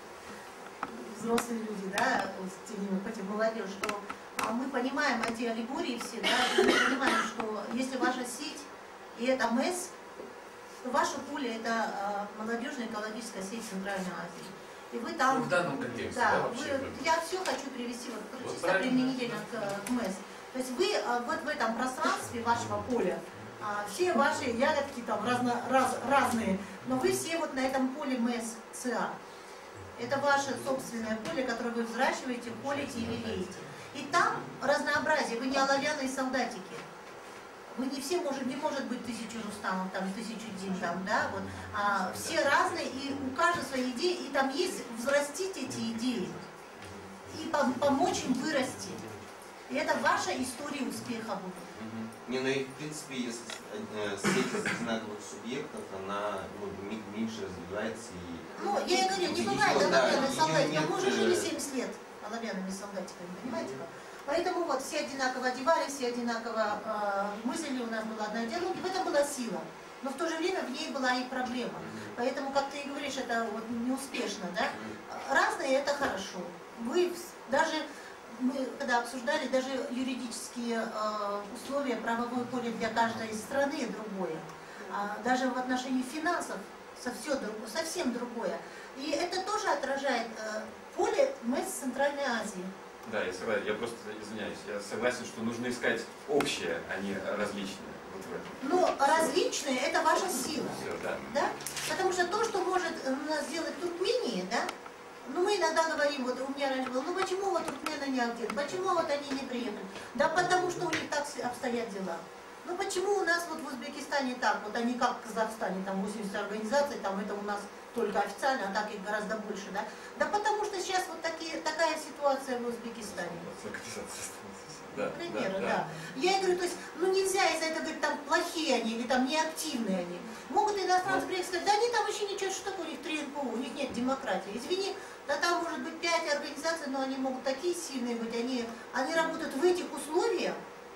Speaker 1: взрослые люди, да, то есть именно хоть и молодежь, что а, мы понимаем эти аллегории все, да, и мы понимаем, что если ваша сеть и это МЭС, то ваше поле это а, молодежная экологическая сеть Центральной Азии. И вы там...
Speaker 7: Ну, в данном контексте,
Speaker 1: да,
Speaker 7: да, вообще.
Speaker 1: вы, я все хочу привести вот,
Speaker 7: Вот
Speaker 1: чисто
Speaker 7: правильно.
Speaker 1: применительно к, к МЭС. То есть вы а, вот в этом пространстве вашего поля, а, все ваши ягодки там разно, раз, разные, но вы все вот на этом поле МЭС ЦА. Это ваше собственное поле, которое вы взращиваете, полите и лелеете. И там разнообразие, вы не оловянные солдатики. Вы не все, может, не может быть тысячу Рустамов, там, тысячу Дин, там, да, вот. А, все разные, и у каждого свои идеи, и там есть взрастить эти идеи и пом- помочь им вырасти. И это ваша история успеха будет.
Speaker 4: Мгм. Не, ну и в принципе, если э, сеть из одинаковых субъектов, она ну, ми- меньше развивается и...
Speaker 1: Ну, я и говорю, не
Speaker 4: Её,
Speaker 1: бывает
Speaker 4: да,
Speaker 1: оловянных
Speaker 4: её
Speaker 1: солдатиков.
Speaker 4: нет,
Speaker 1: Мы уже жили
Speaker 4: э,
Speaker 1: семьдесят лет оловянными солдатиками, понимаете? Поэтому вот все одинаково одевались, все одинаково э, мыслили, у нас была одна идеология, в этом была сила. Но в то же время в ней была и проблема. Поэтому, как ты и говоришь, это вот неуспешно, да? Разные это хорошо. Вы вс- даже, мы когда обсуждали, даже юридические э, условия, правовое поле для каждой страны другое. А даже в отношении финансов совсем, друг- совсем другое. И это тоже отражает э, поле МЭС Центральной Азии.
Speaker 5: Да, я согласен, я просто извиняюсь, я согласен, что нужно искать общее, а не различное. Вот в этом.
Speaker 1: Но различные это ваша сила.
Speaker 5: Все, да.
Speaker 1: Да? Потому что то, что может э, у нас сделать Туркмения, да, ну мы иногда говорим, вот у меня раньше было, ну почему вот туркмены не активны, почему вот они не приехали? Да потому что у них так с- обстоят дела. Ну почему у нас вот в Узбекистане так, вот они как в Казахстане, там восемьдесят организаций, там это у нас только официально, а так их гораздо больше, да? Да потому что сейчас вот такие, такая ситуация в Узбекистане.
Speaker 5: Да,
Speaker 1: К примеру,
Speaker 5: да,
Speaker 1: да. Я и говорю, то есть, ну нельзя из-за этого говорить, там плохие они или там неактивные они. Могут иностранцы приехать и сказать, да они там вообще ничего, что такое, у них три эн пэ о, у них нет демократии. Извини, да там может быть пять организаций, но они могут такие сильные быть, они, они работают в этих условиях.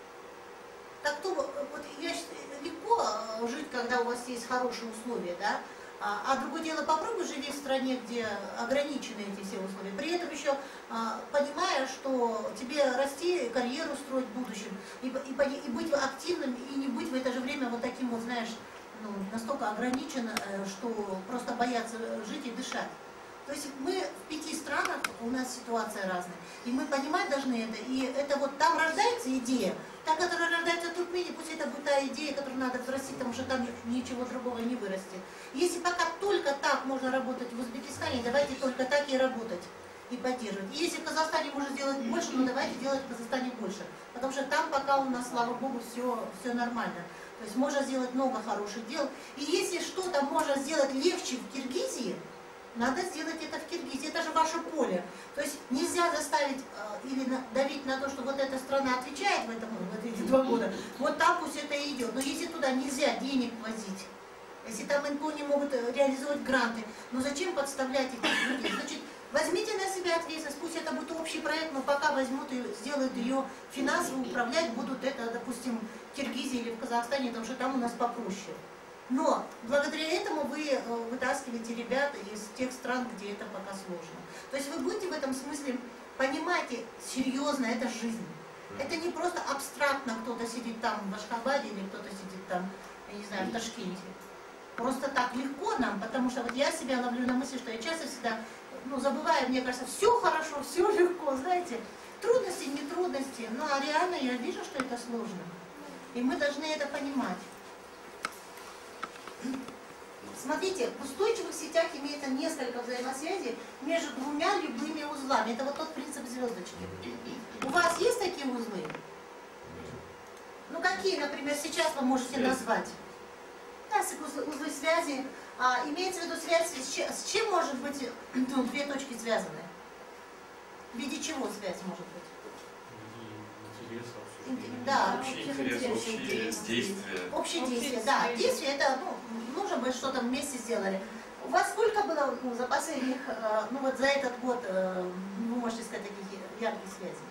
Speaker 1: Так то, вот я считаю, легко э, жить, когда у вас есть хорошие условия, да? А, а другое дело, попробуй живи в стране, где ограничены эти все условия. При этом еще а, понимая, что тебе расти, карьеру строить в будущем, и, и, пони- и быть активным, и не быть в это же время вот таким вот, знаешь, ну, настолько ограничен, э, что просто бояться жить и дышать. То есть мы в пяти странах, у нас ситуация разная, и мы понимать должны это, и это вот там рождается идея, та, которая рождается в Туркмении, пусть это будет та идея, которую надо взрастить, потому что там ничего другого не вырастет. Если пока только так можно работать в Узбекистане, давайте только так и работать и поддерживать. И если в Казахстане можно сделать больше, ну давайте делать в Казахстане больше, потому что там пока у нас, слава богу, все, все нормально. То есть можно сделать много хороших дел. И если что-то можно сделать легче в Киргизии, надо сделать это в Киргизии, это же ваше поле. То есть нельзя заставить э, или на, давить на то, что вот эта страна отвечает в, этом, в эти два года, вот так пусть это и идет. Но если туда нельзя денег возить, если там эн пэ о не могут реализовать гранты, ну зачем подставлять этих людей? Значит, возьмите на себя ответственность, пусть это будет общий проект, но пока возьмут и сделают ее финансово, управлять будут это, допустим, в Киргизии или в Казахстане, потому что там у нас попроще. Но благодаря этому вы вытаскиваете ребят из тех стран, где это пока сложно. То есть вы будете в этом смысле, понимаете, серьезно, это жизнь. Это не просто абстрактно кто-то сидит там в Ашхабаде или кто-то сидит там, я не знаю, в Ташкенте. Просто так легко нам, потому что вот я себя ловлю на мысли, что я часто всегда, ну, забываю, мне кажется, все хорошо, все легко, знаете. Трудности, не трудности, ну а реально я вижу, что это сложно. И мы должны это понимать. Смотрите, в устойчивых сетях имеется несколько взаимосвязей между двумя любыми узлами. Это вот тот принцип звездочки. У вас есть такие узлы? Ну какие, например, сейчас вы можете назвать? Да, узлы, узлы связи. А, имеется в виду связь, с чем, с чем может быть ну, две точки связаны? В виде чего связь может быть? Да,
Speaker 5: Общие интересы, общие действия.
Speaker 1: Общие действия, да. Действия это, ну, нужно бы что-то вместе сделали. У вас сколько было ну, за последних, ну вот за этот год, вы можете сказать, таких ярких связей?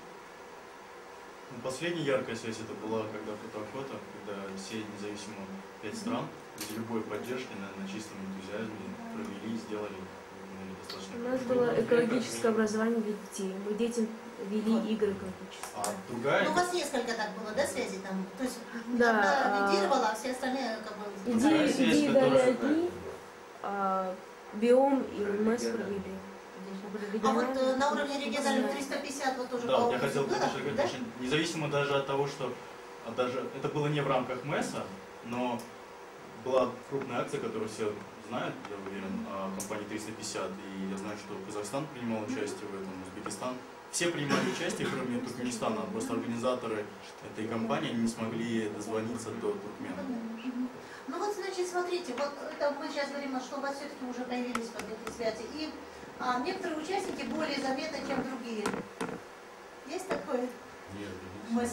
Speaker 9: Последняя яркая связь это была когда фотоохота, когда все независимо пять стран без любой поддержки на, на чистом энтузиазме провели, сделали ну, достаточно.
Speaker 6: У нас было экологическое образование для детей. Мы детям вели вот. Игры экологические.
Speaker 9: А другая...
Speaker 1: Ну, у вас несколько так было, да, связей там? То есть
Speaker 6: да,
Speaker 1: одна лидировала, а все остальные как бы...
Speaker 6: Идеи, идеи дали одни, а биом и МЭС провели.
Speaker 1: А вот э, на уровне регионального триста пятьдесят вот тоже
Speaker 9: да,
Speaker 1: по
Speaker 9: я хотел
Speaker 1: было,
Speaker 9: сказать,
Speaker 1: да?
Speaker 9: независимо даже от того, что а даже это было не в рамках МЭСа, но была крупная акция, которую все знают, я уверен, компании триста пятьдесят, и я знаю, что Казахстан принимал участие в этом, Узбекистан. Все принимали участие, кроме Туркменистана, просто организаторы этой компании не смогли дозвониться до Туркмена.
Speaker 1: Ну вот, значит, смотрите, вот это мы сейчас говорим, что у вас все-таки уже появились вот эти связи. И а, некоторые участники более заметны, чем другие. Есть такое?
Speaker 7: Нет,
Speaker 1: Мы...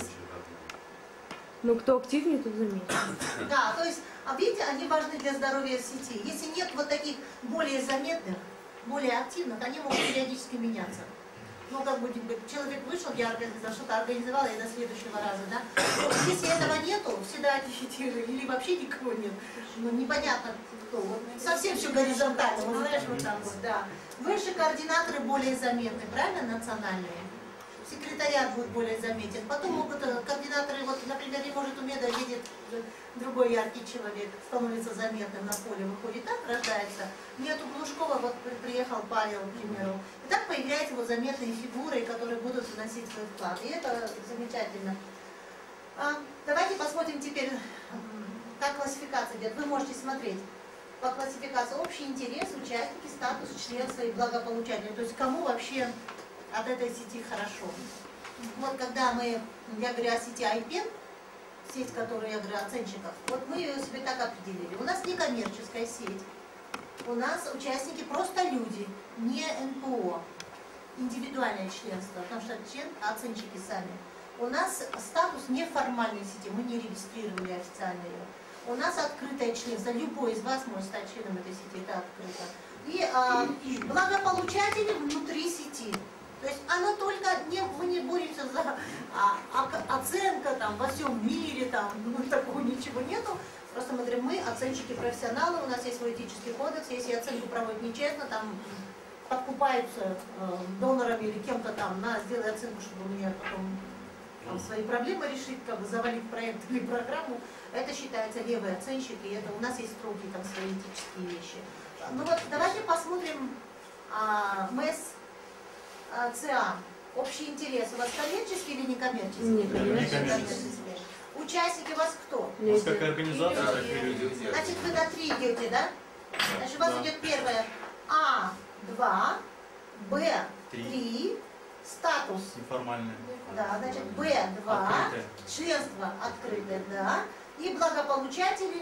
Speaker 6: Ну, кто активнее, тот заметен.
Speaker 1: Да, то есть, а видите, они важны для здоровья сети. Если нет вот таких более заметных, более активных, они могут периодически меняться. Ну, как будет, человек вышел, я что-то организовала, и до следующего раза, да? Но если этого нету, всегда или вообще никого нет, ну, непонятно кто. Вот, совсем все горизонтально, вот знаешь, вот так вот, да. Выше координаторы более заметны, правильно, национальные? Секретариат будет более заметен. Потом могут координаторы, вот, например, не может Умеда, видит другой яркий человек, становится заметным на поле, выходит, так рождается. Нету Глушкова, вот приехал Павел, к примеру. И так появляются вот заметные фигуры, которые будут вносить свой вклад. И это замечательно. А, давайте посмотрим теперь, как классификация идет. Вы можете смотреть по классификации общий интерес, участники, статус, членства и благополучатели. То есть кому вообще от этой сети хорошо. Вот когда мы, я говорю о сети Айпен, сеть, которую я говорю оценщиков, вот мы ее себе так определили. У нас не коммерческая сеть, у нас участники просто люди, не эн пэ о, индивидуальное членство, потому что член, оценщики сами. У нас статус неформальной сети, мы не регистрировали официально ее. У нас открытое членство, любой из вас может стать членом этой сети, это открыто. И а, благополучатели внутри сети. То есть оно только, не, мы не боремся за а, а, оценка там во всем мире, там, ну такого ничего нету. Просто мы говорим, мы оценщики профессионалы, у нас есть свой этический кодекс, если оценку проводят нечестно, там подкупаются э, донорами или кем-то там, на, сделай оценку, чтобы у меня потом там, свои проблемы решить, как бы завалить проект или программу, это считается левый оценщик, и это у нас есть строгие там свои этические вещи. Ну вот давайте посмотрим а, МЭС. ЦА. Общий интерес. У вас коммерческий или некоммерческий?
Speaker 6: Некоммерческий.
Speaker 1: Участники у вас кто?
Speaker 9: У нас какая организация, так и люди.
Speaker 1: Значит, вы на три идете, да? Значит, у вас да. идет первое А два, Б три, статус.
Speaker 9: Неформальный.
Speaker 1: Да, значит, Б два, открытое. Членство открытое, да. И благополучатели.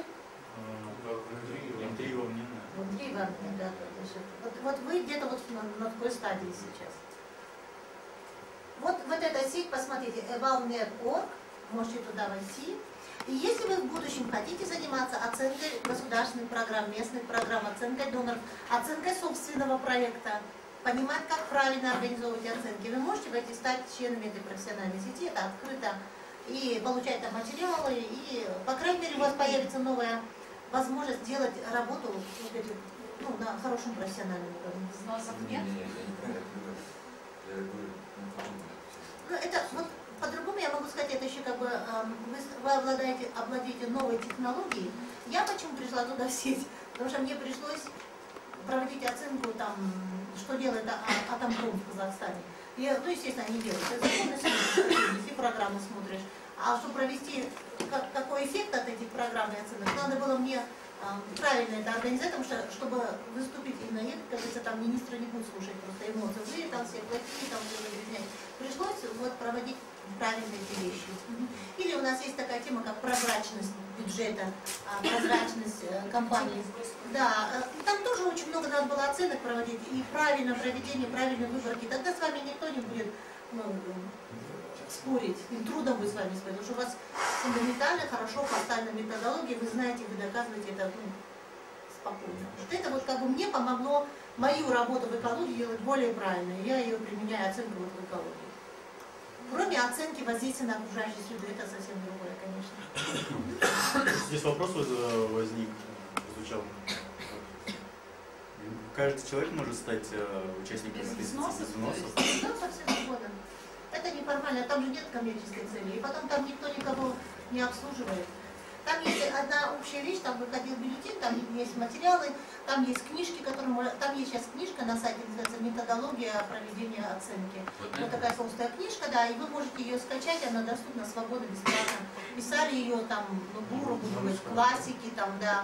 Speaker 9: М три вовне.
Speaker 1: М три вовне, да. Вот, вот вы где-то вот на, на такой стадии сейчас. Вот, вот эта сеть, посмотрите, evalnet точка орг, можете туда войти. И если вы в будущем хотите заниматься оценкой государственных программ, местных программ, оценкой доноров, оценкой собственного проекта, понимать, как правильно организовывать оценки, вы можете войти стать членами этой профессиональной сети, это открыто, и получать там материалы, и, по крайней мере, у вас появится новая возможность делать работу ну, на хорошем профессиональном уровне.
Speaker 3: Взносов нет?
Speaker 1: Ну, это вот по-другому я могу сказать, это еще как бы вы, вы обладаете, обладаете новой технологией. Я почему пришла туда в сеть? Потому что мне пришлось проводить оценку, там, что делает Атомпром в Казахстане. И, ну, естественно, они делают. Это законы смотришь, все программы смотришь. А чтобы провести как, какой эффект от этих программ и оценок, надо было мне а, правильно это организовать, потому что, чтобы выступить и наехать, как говорится, там министра не будет слушать просто эмоции, вы там все плохие, там все загрязнять. Пришлось вот проводить правильные эти вещи. Или у нас есть такая тема, как прозрачность бюджета, а, прозрачность э, компании. Да, э, там тоже очень много надо было оценок проводить, и правильное проведение, правильной выборки. Тогда с вами никто не будет, ну, спорить, им трудно будет с вами спорить, потому что у вас фундаментально хорошо поставлена методология, вы знаете, вы доказываете это, ну, спокойно. Вот это вот как бы мне помогло мою работу в экологии делать более правильной. Я ее применяю, оценку вот в экологии. Кроме оценки воздействия на окружающую среду, это совсем другое, конечно.
Speaker 9: Здесь вопрос возник, звучал. Каждый человек может стать участником
Speaker 3: Без
Speaker 9: этой
Speaker 3: взносов,
Speaker 9: взносов.
Speaker 1: Да, совсем свободно. Это неформально, там же нет коммерческой цели. И потом там никто никого не обслуживает. Там есть одна общая вещь, там выходил бюллетень, там есть материалы, там есть книжки, которые можно... Там есть сейчас книжка на сайте, называется «Методология проведения оценки». Вот, вот такая толстая книжка, да, и вы можете ее скачать, она доступна свободно, бесплатно. Писали ее там, ну, гуру, классики, там, да.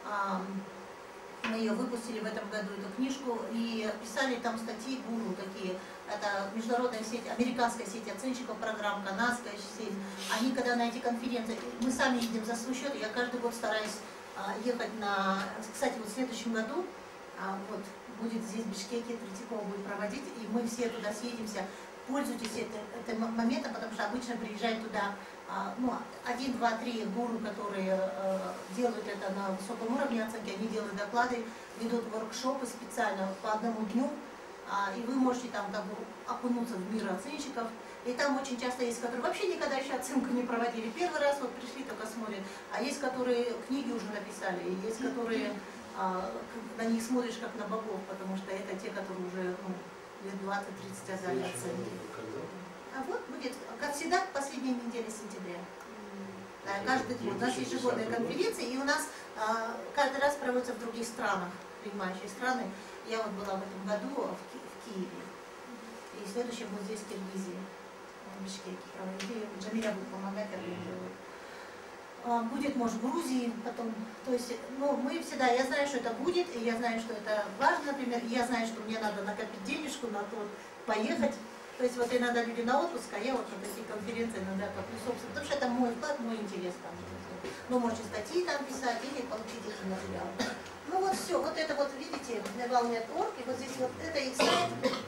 Speaker 1: Мы ее выпустили в этом году, эту книжку, и писали там статьи гуру такие. Это международная сеть, американская сеть оценщиков программ, канадская сеть. Они, когда на эти конференции, мы сами едем за свой счет, я каждый год стараюсь а, ехать на... Кстати, вот в следующем году, а, вот, будет здесь в Бишкеке, Третьякова будет проводить, и мы все туда съедемся. Пользуйтесь это, этим моментом, потому что обычно приезжают туда а, ну, один, два, три гуру, которые а, делают это на высоком уровне оценки, они делают доклады, ведут воркшопы специально по одному дню, а, и вы можете там как бы окунуться в мир оценщиков. И там очень часто есть, которые вообще никогда еще оценку не проводили. Первый раз вот пришли, только смотрят. А есть, которые книги уже написали, и есть, которые а, на них смотришь как на богов, потому что это те, которые уже ну, лет двадцать-тридцать отдали оценки. А вот будет, как всегда, последняя неделя сентября. Да, каждый год. У нас ежегодная конференция, и у нас а, каждый раз проводится в других странах, принимающие страны. Я вот была в этом году в, Ки в Киеве. И следующий будет здесь в Киргизии, в Бишкеке проводили. Джамиля будет помогать организовывать. А, будет, может, в Грузии потом. То есть, ну, мы всегда, я знаю, что это будет, и я знаю, что это важно, например, и я знаю, что мне надо накопить денежку на то, поехать. То есть, вот иногда люди на отпуск, а я вот на такие конференции иногда коплю собственно, потому что это мой вклад, мой интерес там. Вы можете статьи там писать или получить эти материалы. Ну вот все, вот это вот, видите, волнет точка орг, и вот здесь вот это их сайт.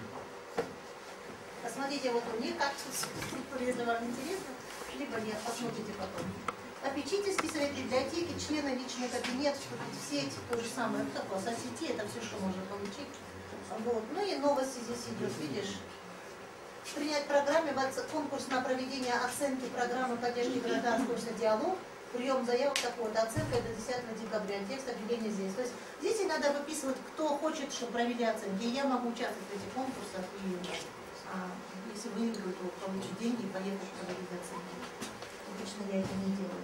Speaker 1: Посмотрите вот у них, как тут структура, если вам интересно, либо нет, посмотрите потом. Попечительский совет библиотеки, члены личный кабинет, что тут все эти то же самое, как у вас, соцсети, это все, что можно получить. Вот. Ну и новости здесь идет, видишь. Принять в программе конкурс на проведение оценки программы поддержки гражданского диалога. Прием заявок такой-то, оценка до десятого декабря, текст объявления здесь. То есть здесь и надо выписывать, кто хочет, чтобы провели оценки. И я могу участвовать в этих конкурсах, и а, если выиграю, то получу деньги и поехать проводить оценки. Обычно я это не делаю.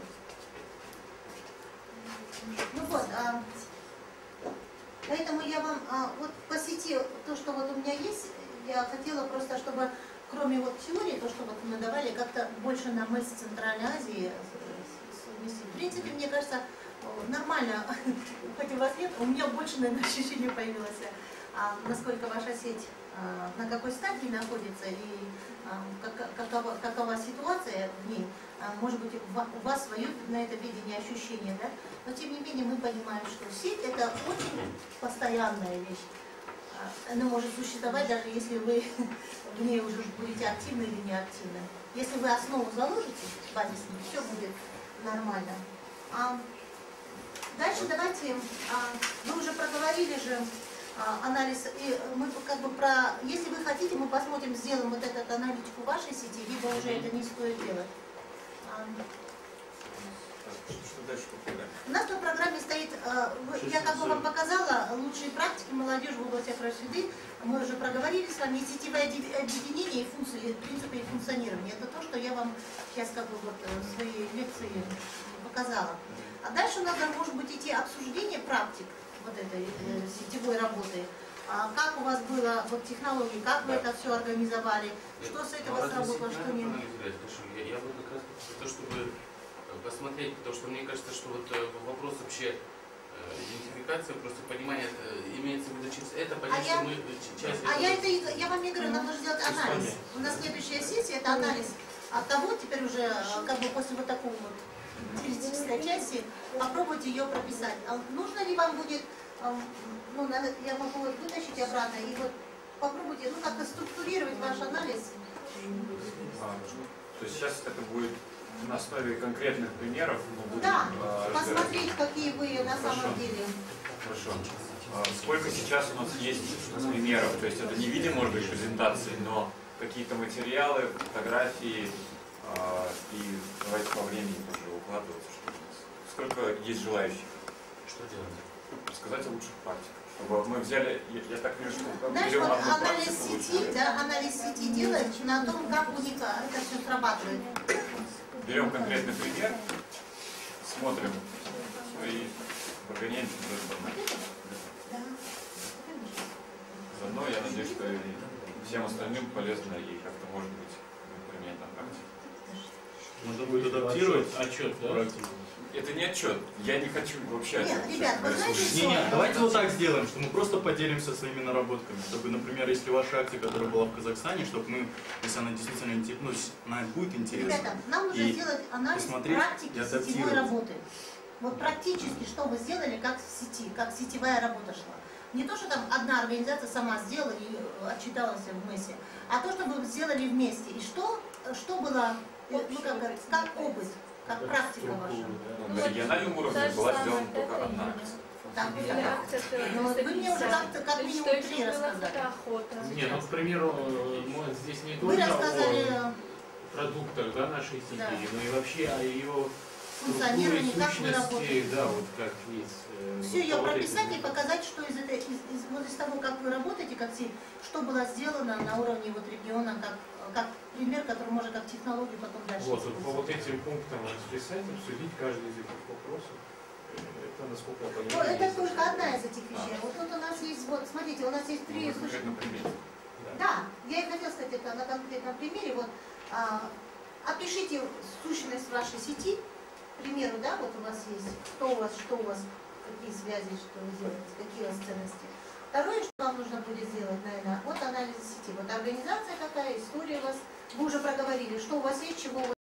Speaker 1: Ну вот, а, поэтому я вам, а, вот по сети, то, что вот у меня есть, я хотела просто, чтобы кроме вот теории, то, что вот мы давали, как-то больше на мысль Центральной Азии. В принципе, мне кажется, нормально, хоть у вас нет, у меня больше, наверное, ощущение появилось, а, насколько ваша сеть, а, на какой стадии находится и а, как, какова, какова ситуация в ней. А, может быть, у вас свое на это видение, ощущение, да? Но тем не менее мы понимаем, что сеть это очень постоянная вещь. Она может существовать, даже если вы в ней уже будете активны или неактивны. Если вы основу заложите, базисно, все будет нормально. А дальше давайте, а, вы уже проговорили же а, анализ, и мы как бы про, если вы хотите, мы посмотрим, сделаем вот эту аналитику вашей сети, либо уже это не стоит делать. А,
Speaker 5: Что дальше по программе?
Speaker 1: у нас по программе стоит, а, я как бы вам показала лучшие практики молодежи в области среды. Мы уже проговорили с вами сетевое объединение и функции, принципы и функционирования. Это то, что я вам сейчас как бы вот в своей лекции показала. А дальше у нас может быть идти обсуждение практик вот этой э, сетевой работы. А как у вас было вот технологии, как вы это все организовали, что с этого сработало, что нет.
Speaker 7: Я, я бы как раз за то, чтобы посмотреть, потому что мне кажется, что вот вопрос вообще идентификация, просто понимание, э, имеется в виду через это понять,
Speaker 1: А
Speaker 7: что
Speaker 1: я-
Speaker 7: мы ч- часть
Speaker 1: А
Speaker 7: этого-
Speaker 1: я это, и- я вам не говорю, нам нужно сделать анализ. У нас следующая сессия это анализ от того, теперь уже э, как бы после вот такого вот теоретической части, попробуйте ее прописать. А нужно ли вам будет, э, ну, надо- я могу вот вытащить обратно и вот попробуйте, ну, как-то структурировать ваш анализ.
Speaker 5: А, то есть сейчас это будет на основе конкретных примеров. Мы будем,
Speaker 1: Да,
Speaker 5: а, разбирать.
Speaker 1: посмотреть, какие вы на
Speaker 5: Хорошо.
Speaker 1: самом деле.
Speaker 5: Хорошо. А сколько сейчас у нас есть примеров? То есть это не в виде, может быть, презентации, но какие-то материалы, фотографии, а, и давайте по времени тоже укладываться. Чтобы... Сколько есть желающих?
Speaker 7: Что делать?
Speaker 5: Рассказать о лучших практиках. Чтобы мы взяли, я, я так вижу, что
Speaker 1: Знаешь,
Speaker 5: берем
Speaker 1: вот
Speaker 5: одну
Speaker 1: анализ
Speaker 5: практику
Speaker 1: сети,
Speaker 5: лучше.
Speaker 1: да, анализ сети делает на том, как у них а, это все срабатывает.
Speaker 5: Берем конкретный пример, смотрим, ну и прогоняем информацию.
Speaker 1: Да.
Speaker 5: Заодно я надеюсь, что и всем остальным полезно и как-то может быть применять на практике.
Speaker 9: Надо будет адаптировать
Speaker 10: отчет, да?
Speaker 9: практику.
Speaker 5: Это не отчет. Я не хочу вообще
Speaker 1: Нет,
Speaker 5: отчет.
Speaker 1: ребят, вы знаете,
Speaker 9: Не, не, давайте вот так сделаем, что мы просто поделимся своими наработками, чтобы, например, если ваша акция, которая была в Казахстане, чтобы мы, если она действительно инте- ну, с- она будет интересна,
Speaker 1: Ребята, нам нужно
Speaker 9: И
Speaker 1: сделать анализ
Speaker 9: посмотреть
Speaker 1: практики
Speaker 9: и
Speaker 1: сетевой
Speaker 9: адаптировать.
Speaker 1: работы. Вот практически, что вы сделали, как в сети, как сетевая работа шла. Не то, что там одна организация сама сделала и э, отчиталась в МЭСе, а то, что вы сделали вместе. И что, что было, э, ну, как, говорится, как опыт, как практика ваша.
Speaker 5: Ну, на региональном уровне
Speaker 8: та же
Speaker 5: была
Speaker 8: самая
Speaker 5: сделана
Speaker 8: эта
Speaker 5: только одна
Speaker 8: линия.
Speaker 5: акция.
Speaker 1: Так,
Speaker 8: Или
Speaker 1: да.
Speaker 8: акция
Speaker 1: Ну, вот вы мне уже как-то как
Speaker 8: И
Speaker 1: минимум
Speaker 8: что
Speaker 1: три
Speaker 8: еще была
Speaker 1: рассказали.
Speaker 8: фотоохота.
Speaker 10: Не, ну, к примеру, э, мы здесь не
Speaker 1: Вы
Speaker 10: только
Speaker 1: рассказали
Speaker 10: о продуктах, да, нашей сети,
Speaker 1: Да.
Speaker 10: но и вообще о ее
Speaker 1: функционирование, как вы
Speaker 10: сущности,
Speaker 1: работаете.
Speaker 10: да, вот как есть. э,
Speaker 1: Все ее
Speaker 10: руководитель.
Speaker 1: прописать и показать, что из, этой, из, из, вот из того, как вы работаете, как сеть, что было сделано на уровне вот региона, как, как пример, который можно как технологию потом дальше
Speaker 10: Вот, вот по
Speaker 1: использовать.
Speaker 10: вот этим пунктам расписать, обсудить каждый из этих вопросов. Э, Это, насколько я
Speaker 1: Ну,
Speaker 10: понимаю,
Speaker 1: это
Speaker 10: есть
Speaker 1: только
Speaker 10: уже-
Speaker 1: одна из этих вещей. Вот тут у нас есть, вот, смотрите, у нас есть три
Speaker 5: Ну,
Speaker 1: случая.
Speaker 5: конкретно пример.
Speaker 1: Да, я и хотела сказать это на конкретном примере. Вот, а, опишите сущность вашей сети, к примеру, да, вот у вас есть, кто у вас, что у вас, какие связи, что вы делаете, какие у вас ценности. Второе, что вам нужно будет сделать, наверное, вот анализ сети. Вот организация какая, история у вас, вы уже проговорили, что у вас есть, чего у вас